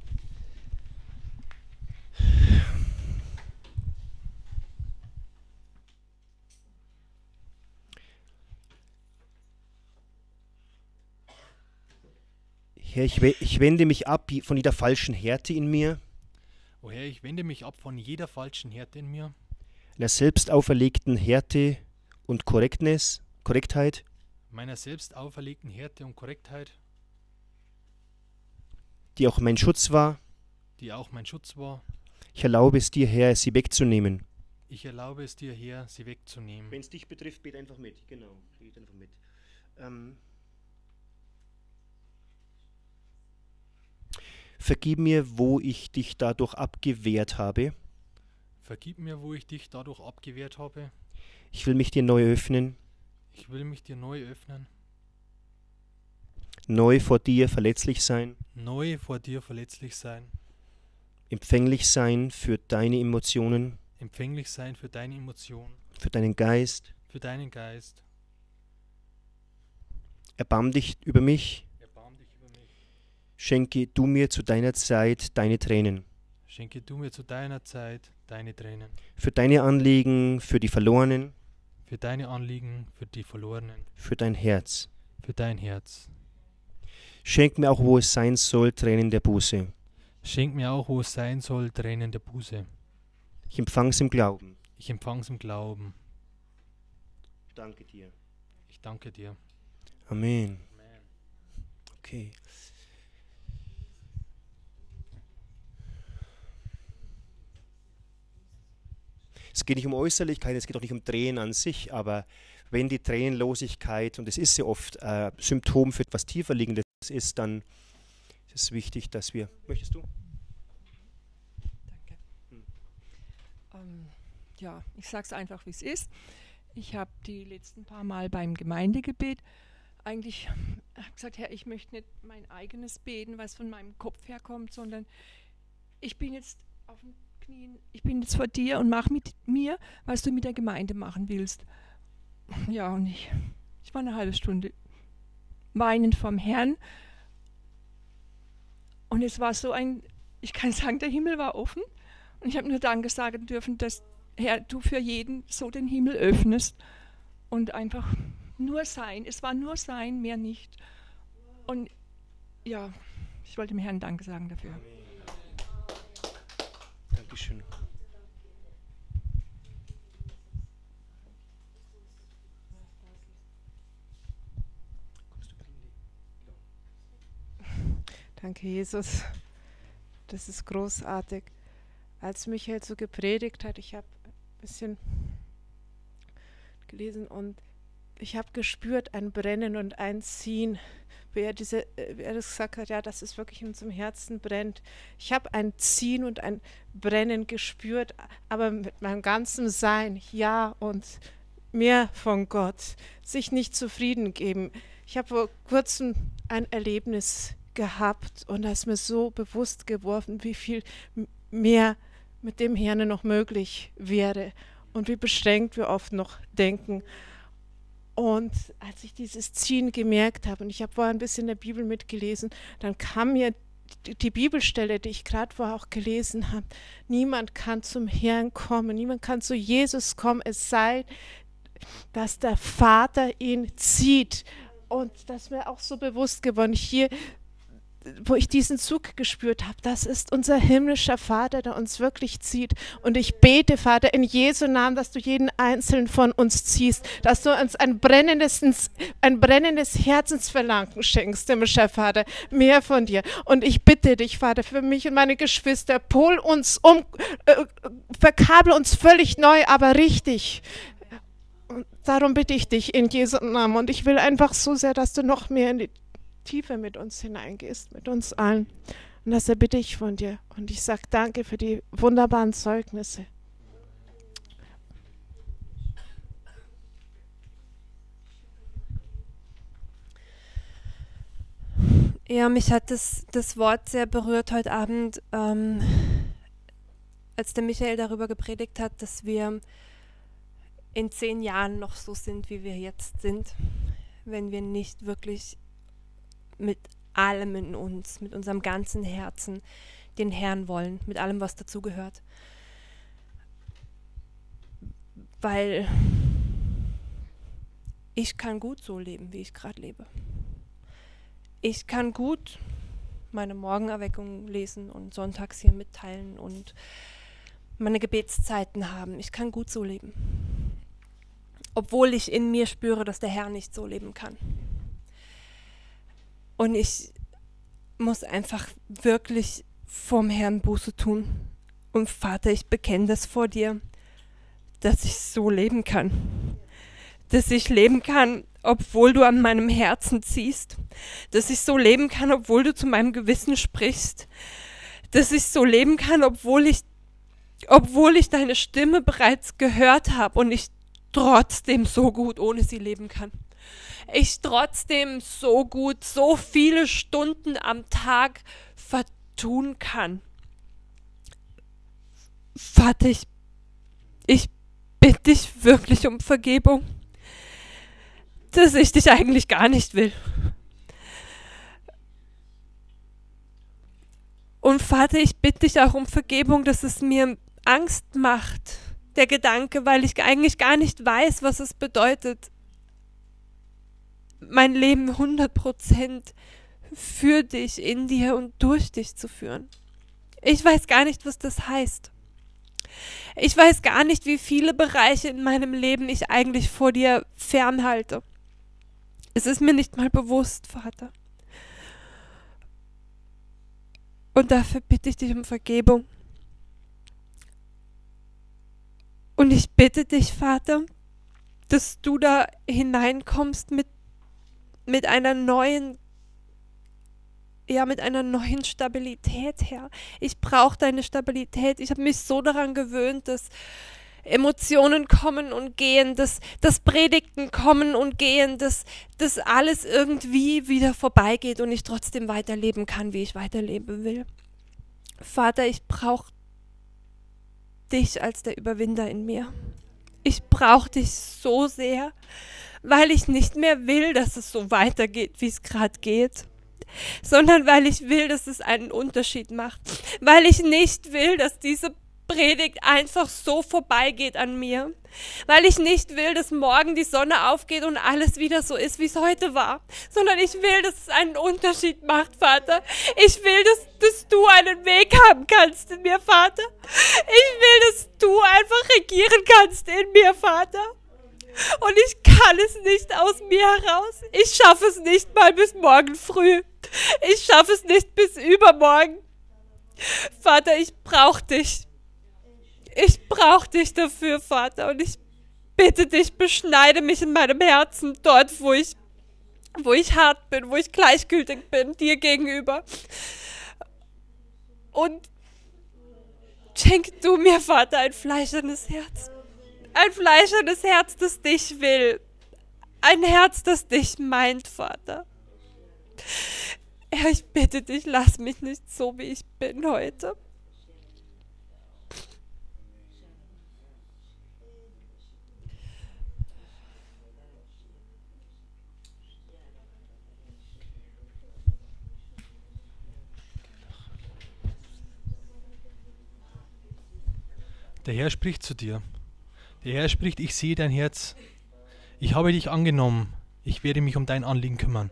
Speaker 1: Herr, ich, we ich wende mich ab von jeder falschen Härte in mir,
Speaker 4: oh Herr, ich wende mich ab von jeder falschen Härte in mir,
Speaker 1: einer selbst auferlegten Härte und Korrektness, Korrektheit,
Speaker 4: meiner selbst auferlegten Härte und Korrektheit,
Speaker 1: die auch mein Schutz war.
Speaker 4: die auch mein Schutz war.
Speaker 1: Ich erlaube es dir, Herr, sie wegzunehmen.
Speaker 4: Ich erlaube es dir, Herr, sie wegzunehmen.
Speaker 1: Wenn es dich betrifft, bete einfach mit. Genau, bete einfach mit. Ähm, Vergib mir, wo ich dich dadurch abgewehrt habe.
Speaker 4: Vergib mir, wo ich dich dadurch abgewehrt habe.
Speaker 1: Ich will mich dir neu öffnen,
Speaker 4: Ich will mich dir neu öffnen,
Speaker 1: neu vor dir verletzlich sein,
Speaker 4: neu vor dir verletzlich sein,
Speaker 1: empfänglich sein für deine Emotionen,
Speaker 4: empfänglich sein für deine Emotionen,
Speaker 1: für deinen Geist,
Speaker 4: für deinen Geist.
Speaker 1: Erbarm dich über mich.
Speaker 4: Erbarm dich über mich.
Speaker 1: Schenke du mir zu deiner Zeit deine Tränen.
Speaker 4: Schenke du mir zu deiner Zeit deine Tränen.
Speaker 1: Für deine Anliegen, für die Verlorenen,
Speaker 4: Für deine Anliegen, für die Verlorenen,
Speaker 1: für dein Herz.
Speaker 4: für dein Herz.
Speaker 1: Schenk mir auch, wo es sein soll, Tränen der Buße.
Speaker 4: Schenk mir auch, wo es sein soll, Tränen der Buße.
Speaker 1: Ich empfang's im Glauben.
Speaker 4: Ich empfang's im Glauben.
Speaker 1: Danke dir.
Speaker 4: Ich danke dir.
Speaker 1: Amen. Okay. Es geht nicht um Äußerlichkeit, es geht auch nicht um Tränen an sich, aber wenn die Tränenlosigkeit, und es ist ja oft äh, Symptom für etwas tiefer liegendes ist, dann ist es wichtig, dass wir... Möchtest du?
Speaker 5: Danke. Ähm, ja, ich sage es einfach, wie es ist. Ich habe die letzten paar Mal beim Gemeindegebet eigentlich hab gesagt, Herr, ich möchte nicht mein eigenes beten, was von meinem Kopf herkommt, sondern ich bin jetzt auf dem Knien, ich bin jetzt vor dir und mach mit mir, was du mit der Gemeinde machen willst. Ja, und ich, ich war eine halbe Stunde weinend vom Herrn. Und es war so ein, ich kann sagen, der Himmel war offen. Und ich habe nur Danke sagen dürfen, dass, Herr, du für jeden so den Himmel öffnest. Und einfach nur sein. Es war nur sein, mehr nicht. Und ja, ich wollte dem Herrn Danke sagen dafür.
Speaker 1: Dankeschön.
Speaker 6: Danke, Jesus. Das ist großartig. Als Michael so gepredigt hat, ich habe ein bisschen gelesen und ich habe gespürt ein Brennen und ein Ziehen, wie er, diese, wie er das gesagt hat, ja, dass es wirklich in unserem Herzen brennt. Ich habe ein Ziehen und ein Brennen gespürt, aber mit meinem ganzen Sein, ja, und mehr von Gott, sich nicht zufrieden geben. Ich habe vor kurzem ein Erlebnis gehabt und da ist mir so bewusst geworden, wie viel mehr mit dem Herrn noch möglich wäre und wie beschränkt wir oft noch denken. Und als ich dieses Ziehen gemerkt habe, und ich habe vorher ein bisschen in der Bibel mitgelesen, dann kam mir die, die Bibelstelle, die ich gerade vorher auch gelesen habe. Niemand kann zum Herrn kommen, niemand kann zu Jesus kommen, es sei, dass der Vater ihn zieht. Und das ist mir auch so bewusst geworden, hier, wo ich diesen Zug gespürt habe, das ist unser himmlischer Vater, der uns wirklich zieht. Und ich bete, Vater, in Jesu Namen, dass du jeden Einzelnen von uns ziehst, dass du uns ein brennendes, ein brennendes Herzensverlangen schenkst, himmlischer Vater, mehr von dir. Und ich bitte dich, Vater, für mich und meine Geschwister, pol uns um, äh, verkabel uns völlig neu, aber richtig. Und darum bitte ich dich in Jesu Namen. Und ich will einfach so sehr, dass du noch mehr in die Tiefe mit uns hineingehst, mit uns allen. Und das erbitte ich von dir. Und ich sage danke für die wunderbaren Zeugnisse.
Speaker 2: Ja, mich hat das, das Wort sehr berührt heute Abend, ähm, als der Michael darüber gepredigt hat, dass wir in zehn Jahren noch so sind, wie wir jetzt sind, wenn wir nicht wirklich mit allem in uns, mit unserem ganzen Herzen den Herrn wollen, mit allem, was dazugehört. Weil ich kann gut so leben, wie ich gerade lebe. Ich kann gut meine Morgenerweckung lesen und sonntags hier mitteilen und meine Gebetszeiten haben. Ich kann gut so leben. Obwohl ich in mir spüre, dass der Herr nicht so leben kann. Und ich muss einfach wirklich vorm Herrn Buße tun. Und Vater, ich bekenne das vor dir, dass ich so leben kann. Dass ich leben kann, obwohl du an meinem Herzen ziehst. Dass ich so leben kann, obwohl du zu meinem Gewissen sprichst. Dass ich so leben kann, obwohl ich, obwohl ich deine Stimme bereits gehört habe und ich trotzdem so gut ohne sie leben kann. Ich trotzdem so gut, so viele Stunden am Tag vertun kann. Vater, ich, ich bitte dich wirklich um Vergebung, dass ich dich eigentlich gar nicht will.
Speaker 6: Und Vater, ich bitte dich auch um Vergebung, dass es mir Angst macht, der Gedanke, weil ich eigentlich gar nicht weiß, was es bedeutet, mein Leben hundert Prozent für dich, in dir und durch dich zu führen. Ich weiß gar nicht, was das heißt. Ich weiß gar nicht, wie viele Bereiche in meinem Leben ich eigentlich vor dir fernhalte. Es ist mir nicht mal bewusst, Vater. Und dafür bitte ich dich um Vergebung. Und ich bitte dich, Vater, dass du da hineinkommst mit, mit einer neuen, ja, mit einer neuen Stabilität, Herr. Ich brauche deine Stabilität. Ich habe mich so daran gewöhnt, dass Emotionen kommen und gehen, dass, dass Predigten kommen und gehen, dass, dass alles irgendwie wieder vorbeigeht und ich trotzdem weiterleben kann, wie ich weiterleben will. Vater, ich brauche dich als der Überwinder in mir. Ich brauche dich so sehr, weil ich nicht mehr will, dass es so weitergeht, wie es gerade geht, sondern weil ich will, dass es einen Unterschied macht, weil ich nicht will, dass diese Predigt einfach so vorbeigeht an mir, weil ich nicht will, dass morgen die Sonne aufgeht und alles wieder so ist, wie es heute war, sondern ich will, dass es einen Unterschied macht, Vater. Ich will, dass, dass du einen Weg haben kannst in mir, Vater. Ich will, dass du einfach regieren kannst in mir, Vater. Und ich kann es nicht aus mir heraus. Ich schaffe es nicht mal bis morgen früh. Ich schaffe es nicht bis übermorgen. Vater, ich brauche dich. Ich brauche dich dafür, Vater, und ich bitte dich, beschneide mich in meinem Herzen dort, wo ich, wo ich hart bin, wo ich gleichgültig bin, dir gegenüber. Und schenk du mir, Vater, ein fleischernes Herz. Ein fleischernes Herz, das dich will. Ein Herz, das dich meint, Vater. Herr, ich bitte dich, lass mich nicht so, wie ich bin heute.
Speaker 4: Der Herr spricht zu dir. Der Herr spricht, ich sehe dein Herz. Ich habe dich angenommen. Ich werde mich um dein Anliegen kümmern.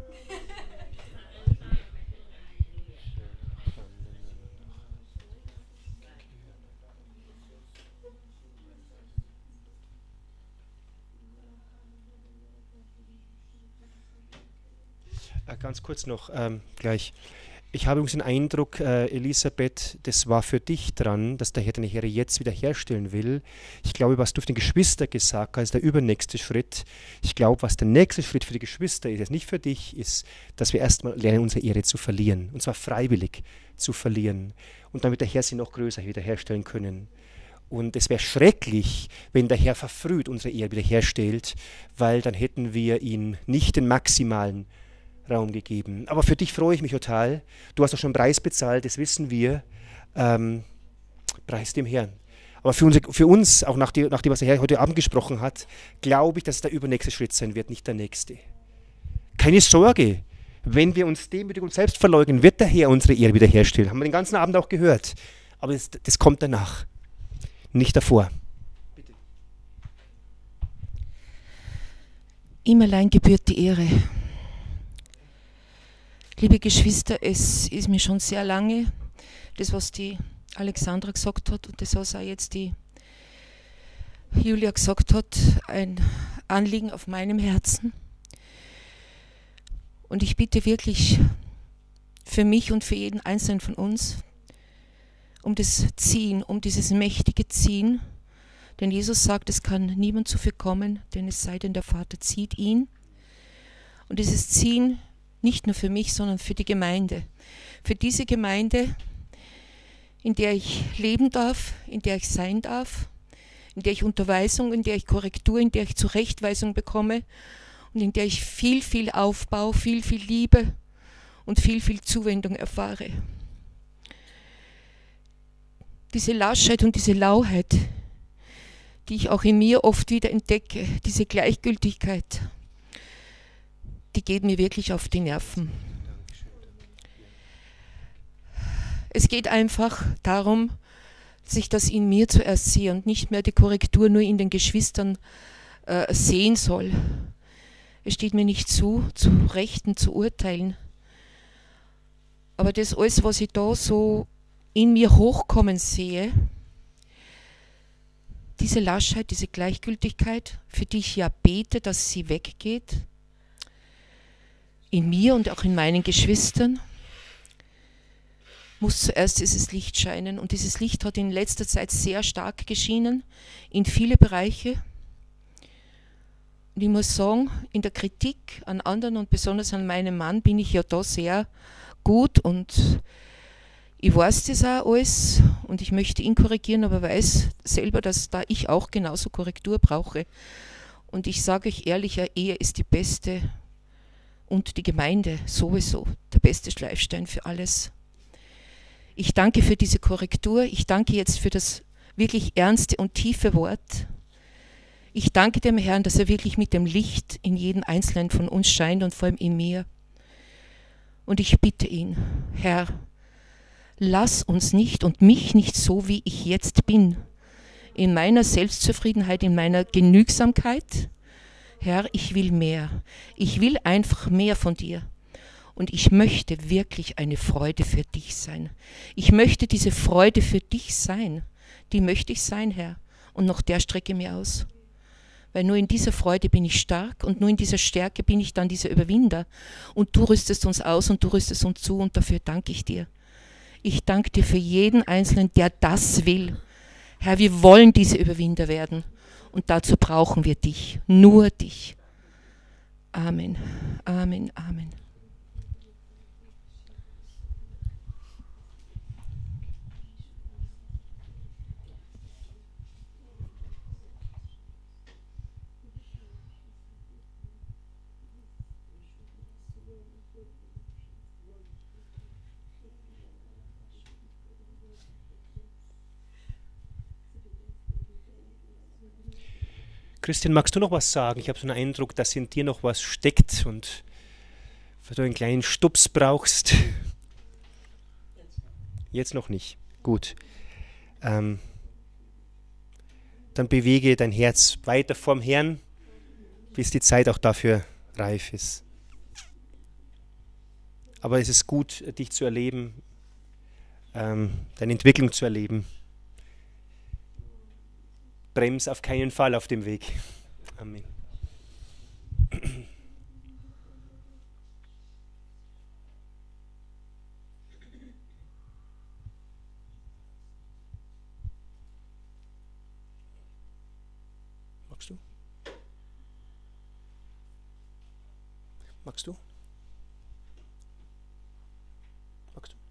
Speaker 1: Äh, ganz kurz noch, ähm, gleich. Ich habe übrigens den Eindruck, äh, Elisabeth, das war für dich dran, dass der Herr deine Ehre jetzt wiederherstellen will. Ich glaube, was du auf den Geschwister gesagt hast, ist der übernächste Schritt. Ich glaube, was der nächste Schritt für die Geschwister ist, nicht für dich, ist, dass wir erstmal lernen, unsere Ehre zu verlieren. Und zwar freiwillig zu verlieren. Und damit der Herr sie noch größer wiederherstellen können. Und es wäre schrecklich, wenn der Herr verfrüht unsere Ehre wiederherstellt, weil dann hätten wir ihm nicht den maximalen Raum gegeben. Aber für dich freue ich mich total. Du hast doch schon einen Preis bezahlt, das wissen wir. Ähm, Preis dem Herrn. Aber für, unsere, für uns, auch nach dem, nach dem, was der Herr heute Abend gesprochen hat, glaube ich, dass es der übernächste Schritt sein wird, nicht der nächste. Keine Sorge, wenn wir uns demütig und selbst verleugnen, wird der Herr unsere Ehre wiederherstellen. Haben wir den ganzen Abend auch gehört. Aber das, das kommt danach, nicht davor. Bitte.
Speaker 7: Ihm allein gebührt die Ehre. Liebe Geschwister, es ist mir schon sehr lange, das was die Alexandra gesagt hat und das was auch jetzt die Julia gesagt hat, ein Anliegen auf meinem Herzen. Und ich bitte wirklich für mich und für jeden Einzelnen von uns um das Ziehen, um dieses mächtige Ziehen. Denn Jesus sagt, es kann niemand zu viel kommen, denn es sei denn, der Vater zieht ihn. Und dieses Ziehen nicht nur für mich, sondern für die Gemeinde. Für diese Gemeinde, in der ich leben darf, in der ich sein darf, in der ich Unterweisung, in der ich Korrektur, in der ich Zurechtweisung bekomme und in der ich viel, viel Aufbau, viel, viel Liebe und viel, viel Zuwendung erfahre. Diese Laschheit und diese Lauheit, die ich auch in mir oft wieder entdecke, diese Gleichgültigkeit, die geht mir wirklich auf die Nerven. Es geht einfach darum, dass ich das in mir zuerst sehe und nicht mehr die Korrektur nur in den Geschwistern äh, sehen soll. Es steht mir nicht zu, zu rechten, zu urteilen. Aber das alles, was ich da so in mir hochkommen sehe, diese Laschheit, diese Gleichgültigkeit, für die ich ja bete, dass sie weggeht, in mir und auch in meinen Geschwistern, muss zuerst dieses Licht scheinen. Und dieses Licht hat in letzter Zeit sehr stark geschienen, in viele Bereiche. Und ich muss sagen, in der Kritik an anderen und besonders an meinem Mann bin ich ja da sehr gut und ich weiß das auch alles und ich möchte ihn korrigieren, aber weiß selber, dass da ich auch genauso Korrektur brauche. Und ich sage euch ehrlich, eine Ehe ist die beste und die Gemeinde sowieso der beste Schleifstein für alles. Ich danke für diese Korrektur, ich danke jetzt für das wirklich ernste und tiefe Wort. Ich danke dem Herrn, dass er wirklich mit dem Licht in jeden Einzelnen von uns scheint und vor allem in mir. Und ich bitte ihn, Herr, lass uns nicht und mich nicht so, wie ich jetzt bin, in meiner Selbstzufriedenheit, in meiner Genügsamkeit. Herr, ich will mehr. Ich will einfach mehr von dir. Und ich möchte wirklich eine Freude für dich sein. Ich möchte diese Freude für dich sein. Die möchte ich sein, Herr. Und nach der strecke mir aus. Weil nur in dieser Freude bin ich stark und nur in dieser Stärke bin ich dann dieser Überwinder. Und du rüstest uns aus und du rüstest uns zu und dafür danke ich dir. Ich danke dir für jeden Einzelnen, der das will. Herr, wir wollen diese Überwinder werden und dazu brauchen wir dich, nur dich. Amen, Amen, Amen.
Speaker 1: Christian, magst du noch was sagen? Ich habe so einen Eindruck, dass in dir noch was steckt und du einen kleinen Stups brauchst. Jetzt noch nicht. Gut. Ähm, dann bewege dein Herz weiter vorm Herrn, bis die Zeit auch dafür reif ist. Aber es ist gut, dich zu erleben, ähm, deine Entwicklung zu erleben. Brems auf keinen Fall auf dem Weg. Amen. Magst du? Magst du? Magst du?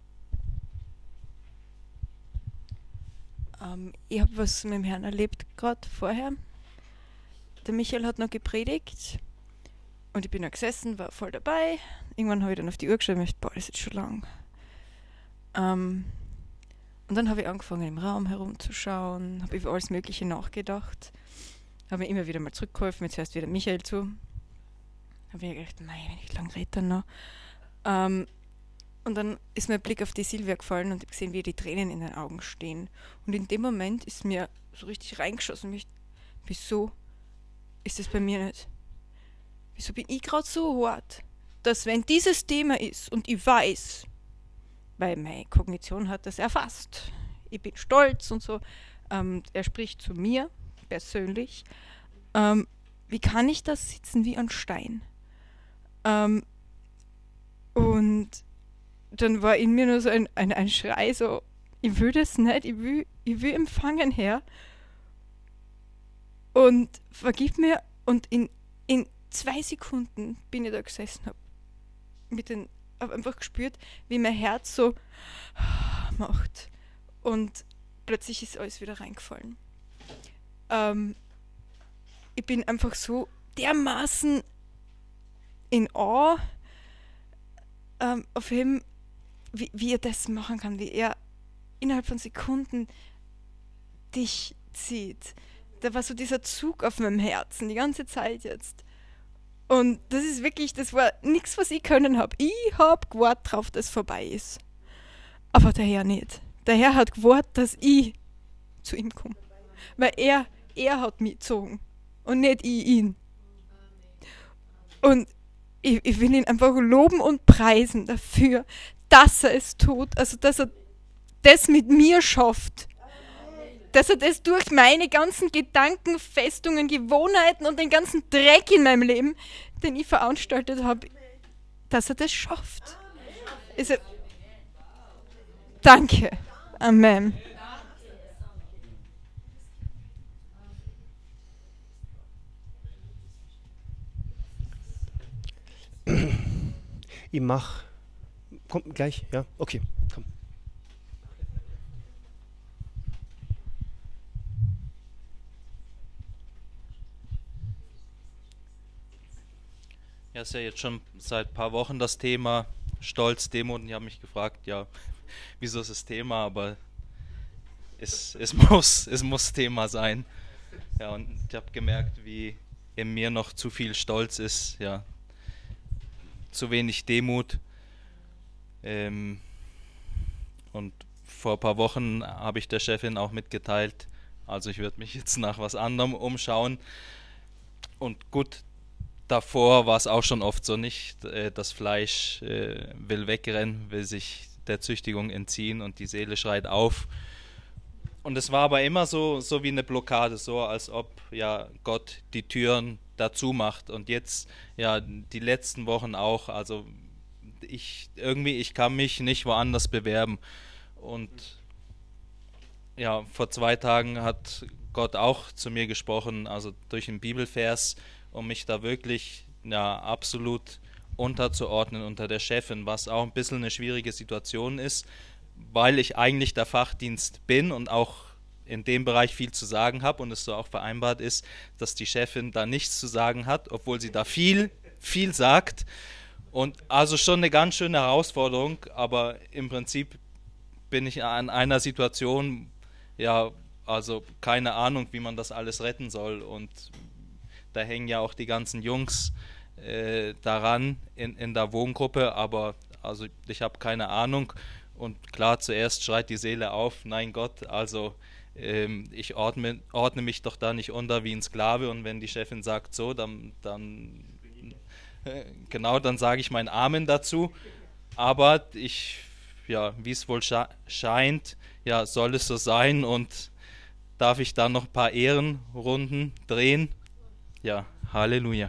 Speaker 6: Ähm, ich habe was mit dem Herrn erlebt, gerade vorher. Der Michael hat noch gepredigt und ich bin noch gesessen, war voll dabei. Irgendwann habe ich dann auf die Uhr geschaut und mir gedacht, boah, das ist jetzt schon lang. Ähm, und dann habe ich angefangen, im Raum herumzuschauen, habe über alles Mögliche nachgedacht, habe mir immer wieder mal zurückgeholfen, jetzt hörst wieder Michael zu. Habe ich gedacht, mei, wenn ich lang rede dann noch. Ähm, Und dann ist mir ein Blick auf die Silvia gefallen und ich habe gesehen, wie die Tränen in den Augen stehen. Und in dem Moment ist mir so richtig reingeschossen. Mich, wieso ist das bei mir nicht? Wieso bin ich gerade so hart, dass wenn dieses Thema ist und ich weiß, weil meine Kognition hat das erfasst, ich bin stolz und so, ähm, er spricht zu mir persönlich, ähm, wie kann ich da sitzen wie ein Stein? Ähm, und dann war in mir nur so ein, ein, ein Schrei, so, ich will das nicht, ich will, ich will empfangen, Herr. Und vergib mir. Und in, in zwei Sekunden bin ich da gesessen, habe mit den, hab einfach gespürt, wie mein Herz so macht. Und plötzlich ist alles wieder reingefallen. Ähm, ich bin einfach so dermaßen in Awe ähm, auf ihm, Wie, wie er das machen kann, wie er innerhalb von Sekunden dich zieht. Da war so dieser Zug auf meinem Herzen, die ganze Zeit jetzt. Und das ist wirklich, das war nichts, was ich können habe. Ich habe gewartet drauf, dass es vorbei ist.
Speaker 8: Aber der Herr nicht. Der Herr hat gewartet, dass ich zu ihm komme. Weil er, er hat mich gezogen und nicht ich ihn. Und ich, ich will ihn einfach loben und preisen dafür, dass er es tut, also dass er das mit mir schafft. Dass er das durch meine ganzen Gedanken, Festungen, Gewohnheiten und den ganzen Dreck in meinem Leben, den ich veranstaltet habe, dass er das schafft. Also, danke. Amen.
Speaker 1: Ich mach. Kommt gleich, ja? Okay, komm.
Speaker 9: Ja, ist ja jetzt schon seit ein paar Wochen das Thema Stolz, Demut, und ich habe mich gefragt, ja, wieso ist das Thema, aber es, es, muss, es muss Thema sein. Ja, und ich habe gemerkt, wie in mir noch zu viel Stolz ist, ja, zu wenig Demut. Ähm, und vor ein paar Wochen habe ich der Chefin auch mitgeteilt, also ich würde mich jetzt nach was anderem umschauen. Und gut, davor war es auch schon oft so nicht, äh, das Fleisch äh, will wegrennen, will sich der Züchtigung entziehen und die Seele schreit auf. Und es war aber immer so, so wie eine Blockade, so als ob ja Gott die Türen dazu macht. Und jetzt, ja, die letzten Wochen auch, also ich irgendwie, ich kann mich nicht woanders bewerben. Und ja, vor zwei Tagen hat Gott auch zu mir gesprochen, also durch einen Bibelvers, um mich da wirklich ja, absolut unterzuordnen unter der Chefin, was auch ein bisschen eine schwierige Situation ist, weil ich eigentlich der Fachdienst bin und auch in dem Bereich viel zu sagen habe und es so auch vereinbart ist, dass die Chefin da nichts zu sagen hat, obwohl sie da viel, viel sagt. Und also schon eine ganz schöne Herausforderung, aber im Prinzip bin ich an einer Situation, ja, also keine Ahnung, wie man das alles retten soll, und da hängen ja auch die ganzen Jungs äh, daran in, in der Wohngruppe, aber also ich habe keine Ahnung. Und klar, zuerst schreit die Seele auf, nein Gott, also ähm, ich ordne, ordne mich doch da nicht unter wie ein Sklave, und wenn die Chefin sagt so, dann, dann äh, genau, dann sage ich mein Amen dazu. Aber ich, ja, wie es wohl sche- scheint, ja, soll es so sein, und darf ich da noch ein paar Ehrenrunden drehen? Ja, Halleluja.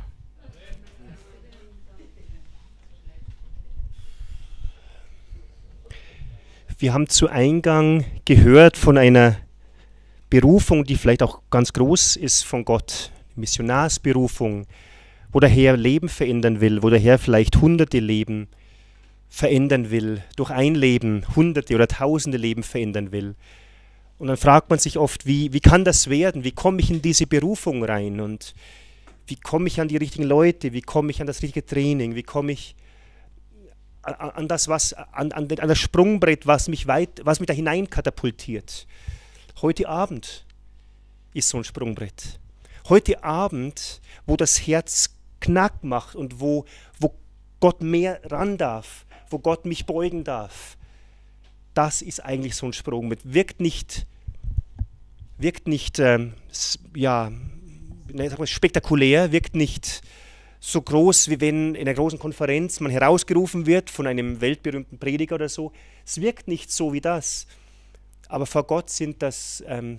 Speaker 1: Wir haben zu Eingang gehört von einer Berufung, die vielleicht auch ganz groß ist von Gott, Missionarsberufung, wo der Herr Leben verändern will, wo der Herr vielleicht hunderte Leben verändern will, durch ein Leben hunderte oder tausende Leben verändern will. Und dann fragt man sich oft, wie, wie kann das werden? Wie komme ich in diese Berufung rein? Und wie komme ich an die richtigen Leute? Wie komme ich an das richtige Training? Wie komme ich an das, was, an, an, an das Sprungbrett, was mich, weit, was mich da hinein katapultiert? Heute Abend ist so ein Sprungbrett. Heute Abend, wo das Herz knack macht und wo, wo Gott mehr ran darf, wo Gott mich beugen darf, das ist eigentlich so ein Sprungbrett. Wirkt nicht, wirkt nicht ähm, ja, spektakulär, wirkt nicht so groß, wie wenn in einer großen Konferenz man herausgerufen wird von einem weltberühmten Prediger oder so. Es wirkt nicht so wie das. Aber vor Gott sind das ähm,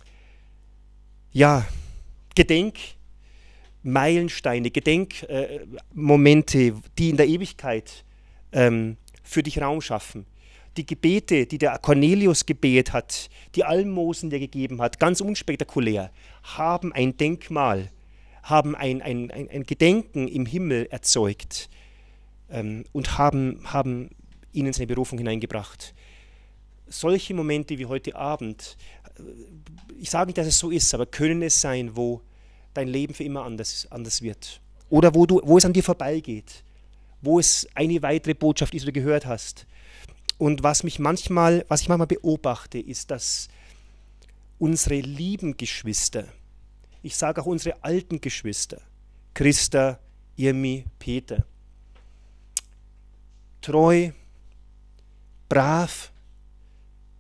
Speaker 1: ja, Gedenkmeilensteine, Gedenkmomente, äh, die in der Ewigkeit ähm, für dich Raum schaffen. Die Gebete, die der Cornelius gebetet hat, die Almosen, die er gegeben hat, ganz unspektakulär, haben ein Denkmal, haben ein, ein, ein, ein Gedenken im Himmel erzeugt ähm, und haben, haben ihn in seine Berufung hineingebracht. Solche Momente wie heute Abend, ich sage nicht, dass es so ist, aber können es sein, wo dein Leben für immer anders, anders wird. Oder wo, du, wo es an dir vorbeigeht, wo es eine weitere Botschaft ist, die du gehört hast. Und was mich manchmal, was ich manchmal beobachte, ist, dass unsere lieben Geschwister, ich sage auch unsere alten Geschwister, Christa, Irmi, Peter, treu, brav,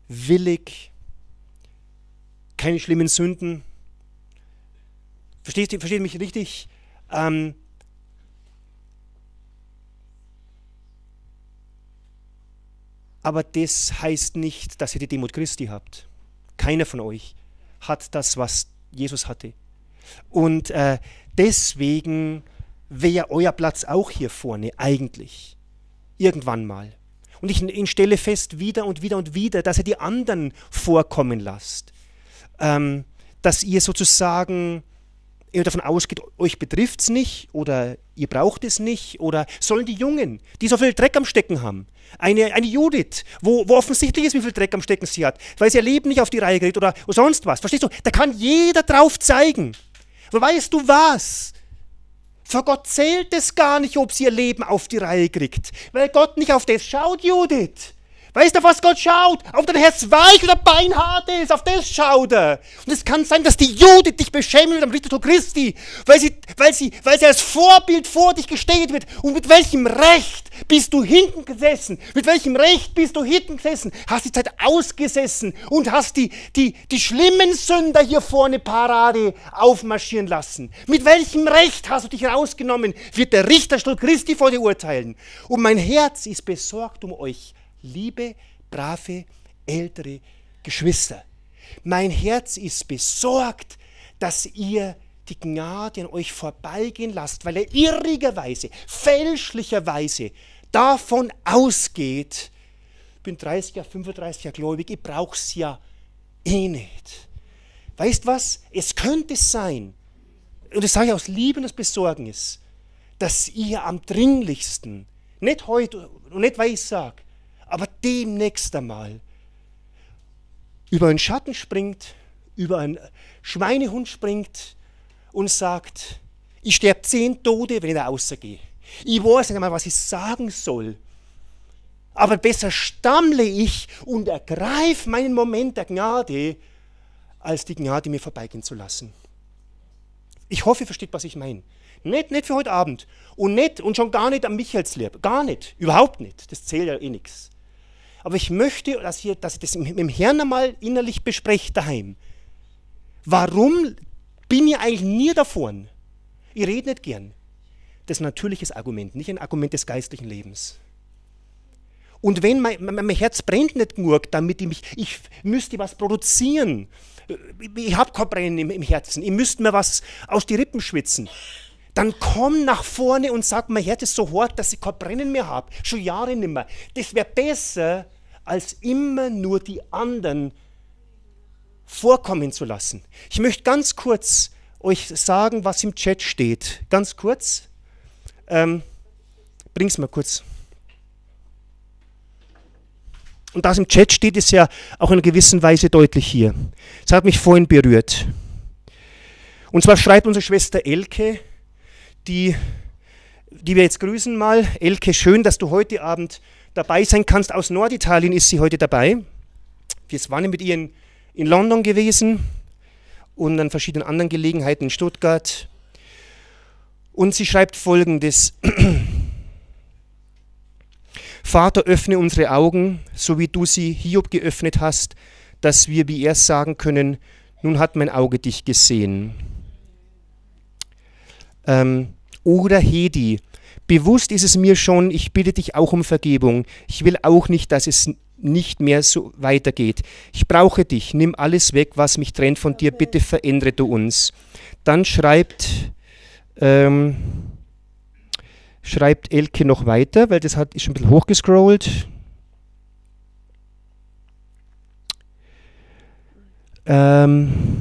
Speaker 1: willig, keine schlimmen Sünden. Versteht ihr, versteht ihr mich richtig? Ähm, aber das heißt nicht, dass ihr die Demut Christi habt. Keiner von euch hat das, was Jesus hatte. Und äh, deswegen wäre euer Platz auch hier vorne eigentlich. Irgendwann mal. Und ich, ich stelle fest wieder und wieder und wieder, dass ihr die anderen vorkommen lasst. Ähm, dass ihr sozusagen ihr davon ausgeht, euch betrifft es nicht oder ihr braucht es nicht. Oder sollen die Jungen, die so viel Dreck am Stecken haben, eine, eine Judith, wo, wo offensichtlich ist, wie viel Dreck am Stecken sie hat, weil sie ihr Leben nicht auf die Reihe kriegt oder, oder sonst was. Verstehst du? Da kann jeder drauf zeigen. Aber weißt du was? Vor Gott zählt es gar nicht, ob sie ihr Leben auf die Reihe kriegt. Weil Gott nicht auf das schaut, Judith. Weißt du, auf was Gott schaut? Ob dein Herz weich oder beinhart ist, auf das schaut er. Und es kann sein, dass die Judith dich beschämt am Richtertod Christi, weil sie, weil, sie, weil sie als Vorbild vor dich gestellt wird. Und mit welchem Recht bist du hinten gesessen? Mit welchem Recht bist du hinten gesessen? Hast die Zeit ausgesessen und hast die, die, die schlimmen Sünder hier vorne Parade aufmarschieren lassen. Mit welchem Recht hast du dich rausgenommen? Wird der Richterstuhl Christi vor dir urteilen. Und mein Herz ist besorgt um euch. Liebe, brave, ältere Geschwister, mein Herz ist besorgt, dass ihr die Gnade an euch vorbeigehen lasst, weil ihr irrigerweise, fälschlicherweise davon ausgeht, ich bin dreißig Jahre, fünfunddreißig Jahre gläubig, ich brauche es ja eh nicht. Weißt was? Es könnte sein, und das sage ich aus Liebe und aus Besorgnis, dass ihr am dringlichsten, nicht heute und nicht, weil ich es sage, aber demnächst einmal über einen Schatten springt, über einen Schweinehund springt und sagt, ich sterbe zehn Tode, wenn ich da rausgehe. Ich weiß nicht einmal, was ich sagen soll. Aber besser stammle ich und ergreife meinen Moment der Gnade, als die Gnade mir vorbeigehen zu lassen. Ich hoffe, ihr versteht, was ich meine. Nicht, nicht für heute Abend. Und nicht und schon gar nicht am Michaelslehr. Gar nicht. Überhaupt nicht. Das zählt ja eh nichts. Aber ich möchte, dass ihr, dass ihr das mit dem Herrn einmal innerlich besprecht daheim. Warum bin ich eigentlich nie davon? Ich rede nicht gern. Das ist ein natürliches Argument, nicht ein Argument des geistlichen Lebens. Und wenn mein, mein, mein Herz brennt nicht genug, damit ich mich, ich müsste was produzieren. Ich habe kein Brennen im, im Herzen. Ich müsste mir was aus die Rippen schwitzen. Dann komm nach vorne und sag, mein Herz ist so hart, dass ich kein Brennen mehr habe. Schon Jahre nicht mehr. Das wäre besser, als immer nur die anderen vorkommen zu lassen. Ich möchte ganz kurz euch sagen, was im Chat steht. Ganz kurz. Ähm, bring's mal kurz. Und das im Chat steht, ist ja auch in einer gewissen Weise deutlich hier. Das hat mich vorhin berührt. Und zwar schreibt unsere Schwester Elke, die, die wir jetzt grüßen mal. Elke, schön, dass du heute Abend dabei sein kannst. Aus Norditalien ist sie heute dabei. Wir waren mit ihr in, in London gewesen und an verschiedenen anderen Gelegenheiten in Stuttgart. Und sie schreibt Folgendes. Vater, öffne unsere Augen, so wie du sie Hiob geöffnet hast, dass wir wie er sagen können, nun hat mein Auge dich gesehen. Ähm, oder Hedi, bewusst ist es mir schon, ich bitte dich auch um Vergebung. Ich will auch nicht, dass es nicht mehr so weitergeht. Ich brauche dich, nimm alles weg, was mich trennt von dir, bitte verändere du uns. Dann schreibt, ähm, schreibt Elke noch weiter, weil das hat, ist schon ein bisschen hochgescrollt. Ähm,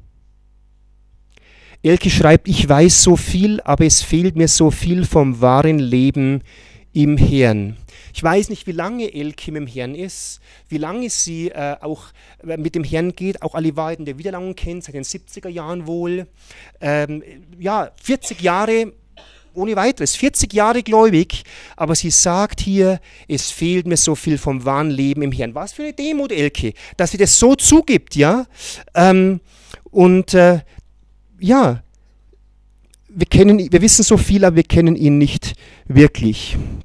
Speaker 1: Elke schreibt, ich weiß so viel, aber es fehlt mir so viel vom wahren Leben im Herrn. Ich weiß nicht, wie lange Elke mit dem Herrn ist, wie lange sie äh, auch äh, mit dem Herrn geht, auch alle Wahrheiten der Wiederlangung kennt, seit den siebziger Jahren wohl. Ähm, ja, vierzig Jahre ohne weiteres, vierzig Jahre gläubig, aber sie sagt hier, es fehlt mir so viel vom wahren Leben im Herrn. Was für eine Demut, Elke, dass sie das so zugibt, ja. Ähm, und äh, ja, wir, kennen, wir wissen so viel, aber wir kennen ihn nicht wirklich.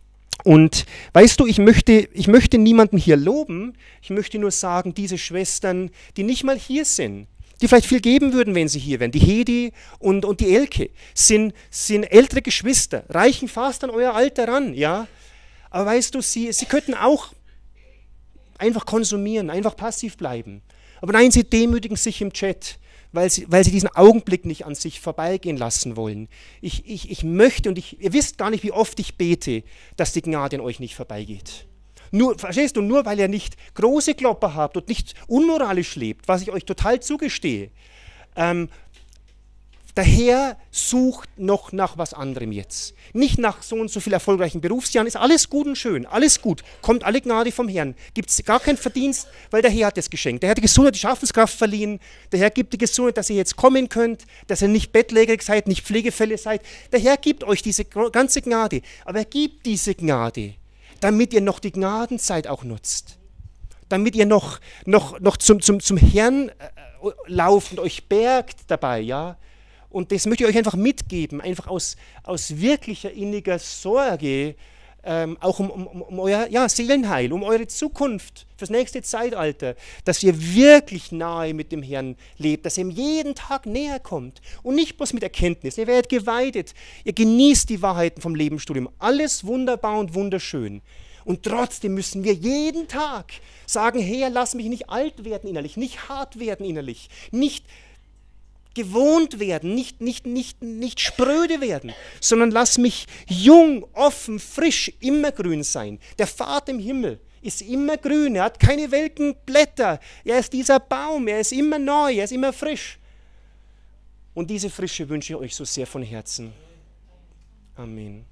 Speaker 1: Und weißt du, ich möchte, ich möchte niemanden hier loben, ich möchte nur sagen, diese Schwestern, die nicht mal hier sind, die vielleicht viel geben würden, wenn sie hier wären, die Hedi und, und die Elke, sind, sind ältere Geschwister, reichen fast an euer Alter ran, ja. Aber weißt du, sie, sie könnten auch einfach konsumieren, einfach passiv bleiben. Aber nein, sie demütigen sich im Chat, weil sie, weil sie diesen Augenblick nicht an sich vorbeigehen lassen wollen. Ich, ich, ich möchte, und ich, ihr wisst gar nicht, wie oft ich bete, dass die Gnade an euch nicht vorbeigeht. Nur, verstehst du, nur weil ihr nicht große Klopper habt und nicht unmoralisch lebt, was ich euch total zugestehe, ähm, der Herr sucht noch nach was anderem jetzt. Nicht nach so und so viel erfolgreichen Berufsjahren, ist alles gut und schön, alles gut, kommt alle Gnade vom Herrn. Gibt es gar keinen Verdienst, weil der Herr hat es geschenkt. Der Herr hat die Gesundheit, die Schaffenskraft verliehen, der Herr gibt die Gesundheit, dass ihr jetzt kommen könnt, dass ihr nicht bettlägerig seid, nicht Pflegefälle seid. Der Herr gibt euch diese ganze Gnade, aber er gibt diese Gnade, damit ihr noch die Gnadenzeit auch nutzt. Damit ihr noch, noch, noch zum, zum, zum Herrn äh, lauft und euch bergt dabei, ja. Und das möchte ich euch einfach mitgeben, einfach aus, aus wirklicher inniger Sorge, ähm, auch um, um, um euer ja, Seelenheil, um eure Zukunft, fürs nächste Zeitalter, dass ihr wirklich nahe mit dem Herrn lebt, dass ihr ihm jeden Tag näher kommt und nicht bloß mit Erkenntnis. Ihr werdet geweidet, ihr genießt die Wahrheiten vom Lebensstudium, alles wunderbar und wunderschön. Und trotzdem müssen wir jeden Tag sagen, Herr, lass mich nicht alt werden innerlich, nicht hart werden innerlich, nicht gewohnt werden, nicht, nicht, nicht, nicht spröde werden, sondern lass mich jung, offen, frisch, immer grün sein. Der Vater im Himmel ist immer grün, er hat keine welken Blätter, er ist dieser Baum, er ist immer neu, er ist immer frisch. Und diese Frische wünsche ich euch so sehr von Herzen. Amen.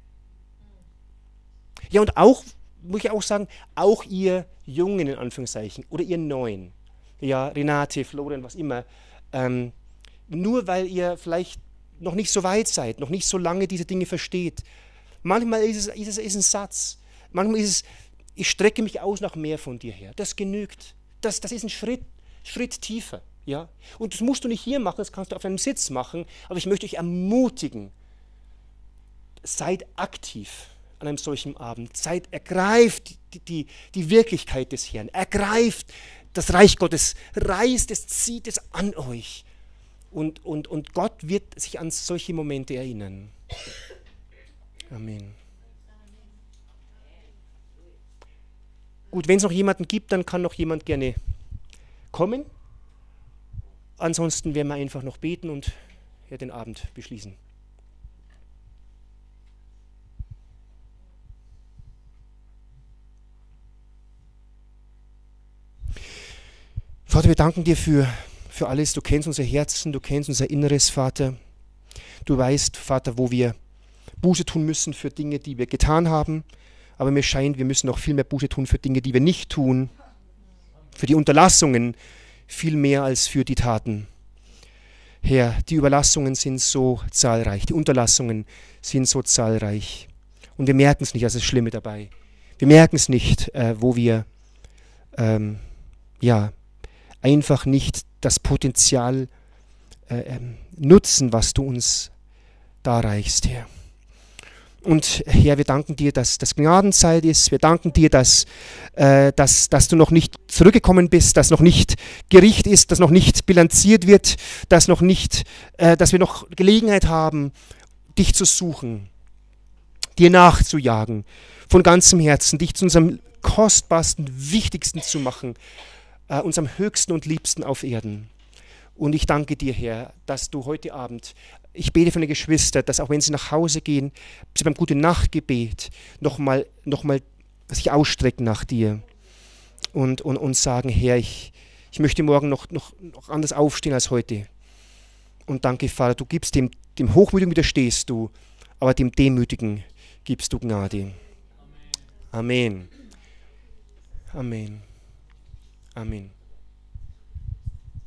Speaker 1: Ja, und auch, muss ich auch sagen, auch ihr Jungen in Anführungszeichen oder ihr Neuen, ja, Renate, Florian, was immer, ähm, nur weil ihr vielleicht noch nicht so weit seid, noch nicht so lange diese Dinge versteht. Manchmal ist es, ist es ist ein Satz, manchmal ist es, ich strecke mich aus nach mehr von dir her. Das genügt. Das, das ist ein Schritt, Schritt tiefer. Ja? Und das musst du nicht hier machen, das kannst du auf einem Sitz machen, aber ich möchte euch ermutigen, seid aktiv an einem solchen Abend. Seid, ergreift die, die, die Wirklichkeit des Herrn, ergreift das Reich Gottes, reißt es, zieht es an euch. Und, und, und Gott wird sich an solche Momente erinnern. Amen. Gut, wenn es noch jemanden gibt, dann kann noch jemand gerne kommen. Ansonsten werden wir einfach noch beten und ja, den Abend beschließen. Vater, wir danken dir für für alles. Du kennst unser Herzen, du kennst unser Inneres, Vater. Du weißt, Vater, wo wir Buße tun müssen für Dinge, die wir getan haben. Aber mir scheint, wir müssen noch viel mehr Buße tun für Dinge, die wir nicht tun. Für die Unterlassungen viel mehr als für die Taten. Herr, die Überlassungen sind so zahlreich, die Unterlassungen sind so zahlreich. Und wir merken es nicht, das ist das Schlimme dabei. Wir merken es nicht, äh, wo wir ähm, ja, einfach nicht das Potenzial äh, ähm, nutzen, was du uns darreichst, Herr. Und Herr, wir danken dir, dass das Gnadenzeit ist. Wir danken dir, dass, äh, dass, dass du noch nicht zurückgekommen bist, dass noch nicht Gericht ist, dass noch nicht bilanziert wird, dass, noch nicht, äh, dass wir noch Gelegenheit haben, dich zu suchen, dir nachzujagen, von ganzem Herzen, dich zu unserem kostbarsten, wichtigsten zu machen, Uh, unserem höchsten und liebsten auf Erden. Und ich danke dir, Herr, dass du heute Abend, ich bete für eine Geschwister, dass auch wenn sie nach Hause gehen, sie beim Gute-Nacht-Gebet nochmal noch mal sich ausstrecken nach dir und, und, und sagen, Herr, ich, ich möchte morgen noch, noch, noch anders aufstehen als heute. Und danke, Vater, du gibst dem, dem Hochmütigen widerstehst du, aber dem Demütigen gibst du Gnade. Amen. Amen. Amen.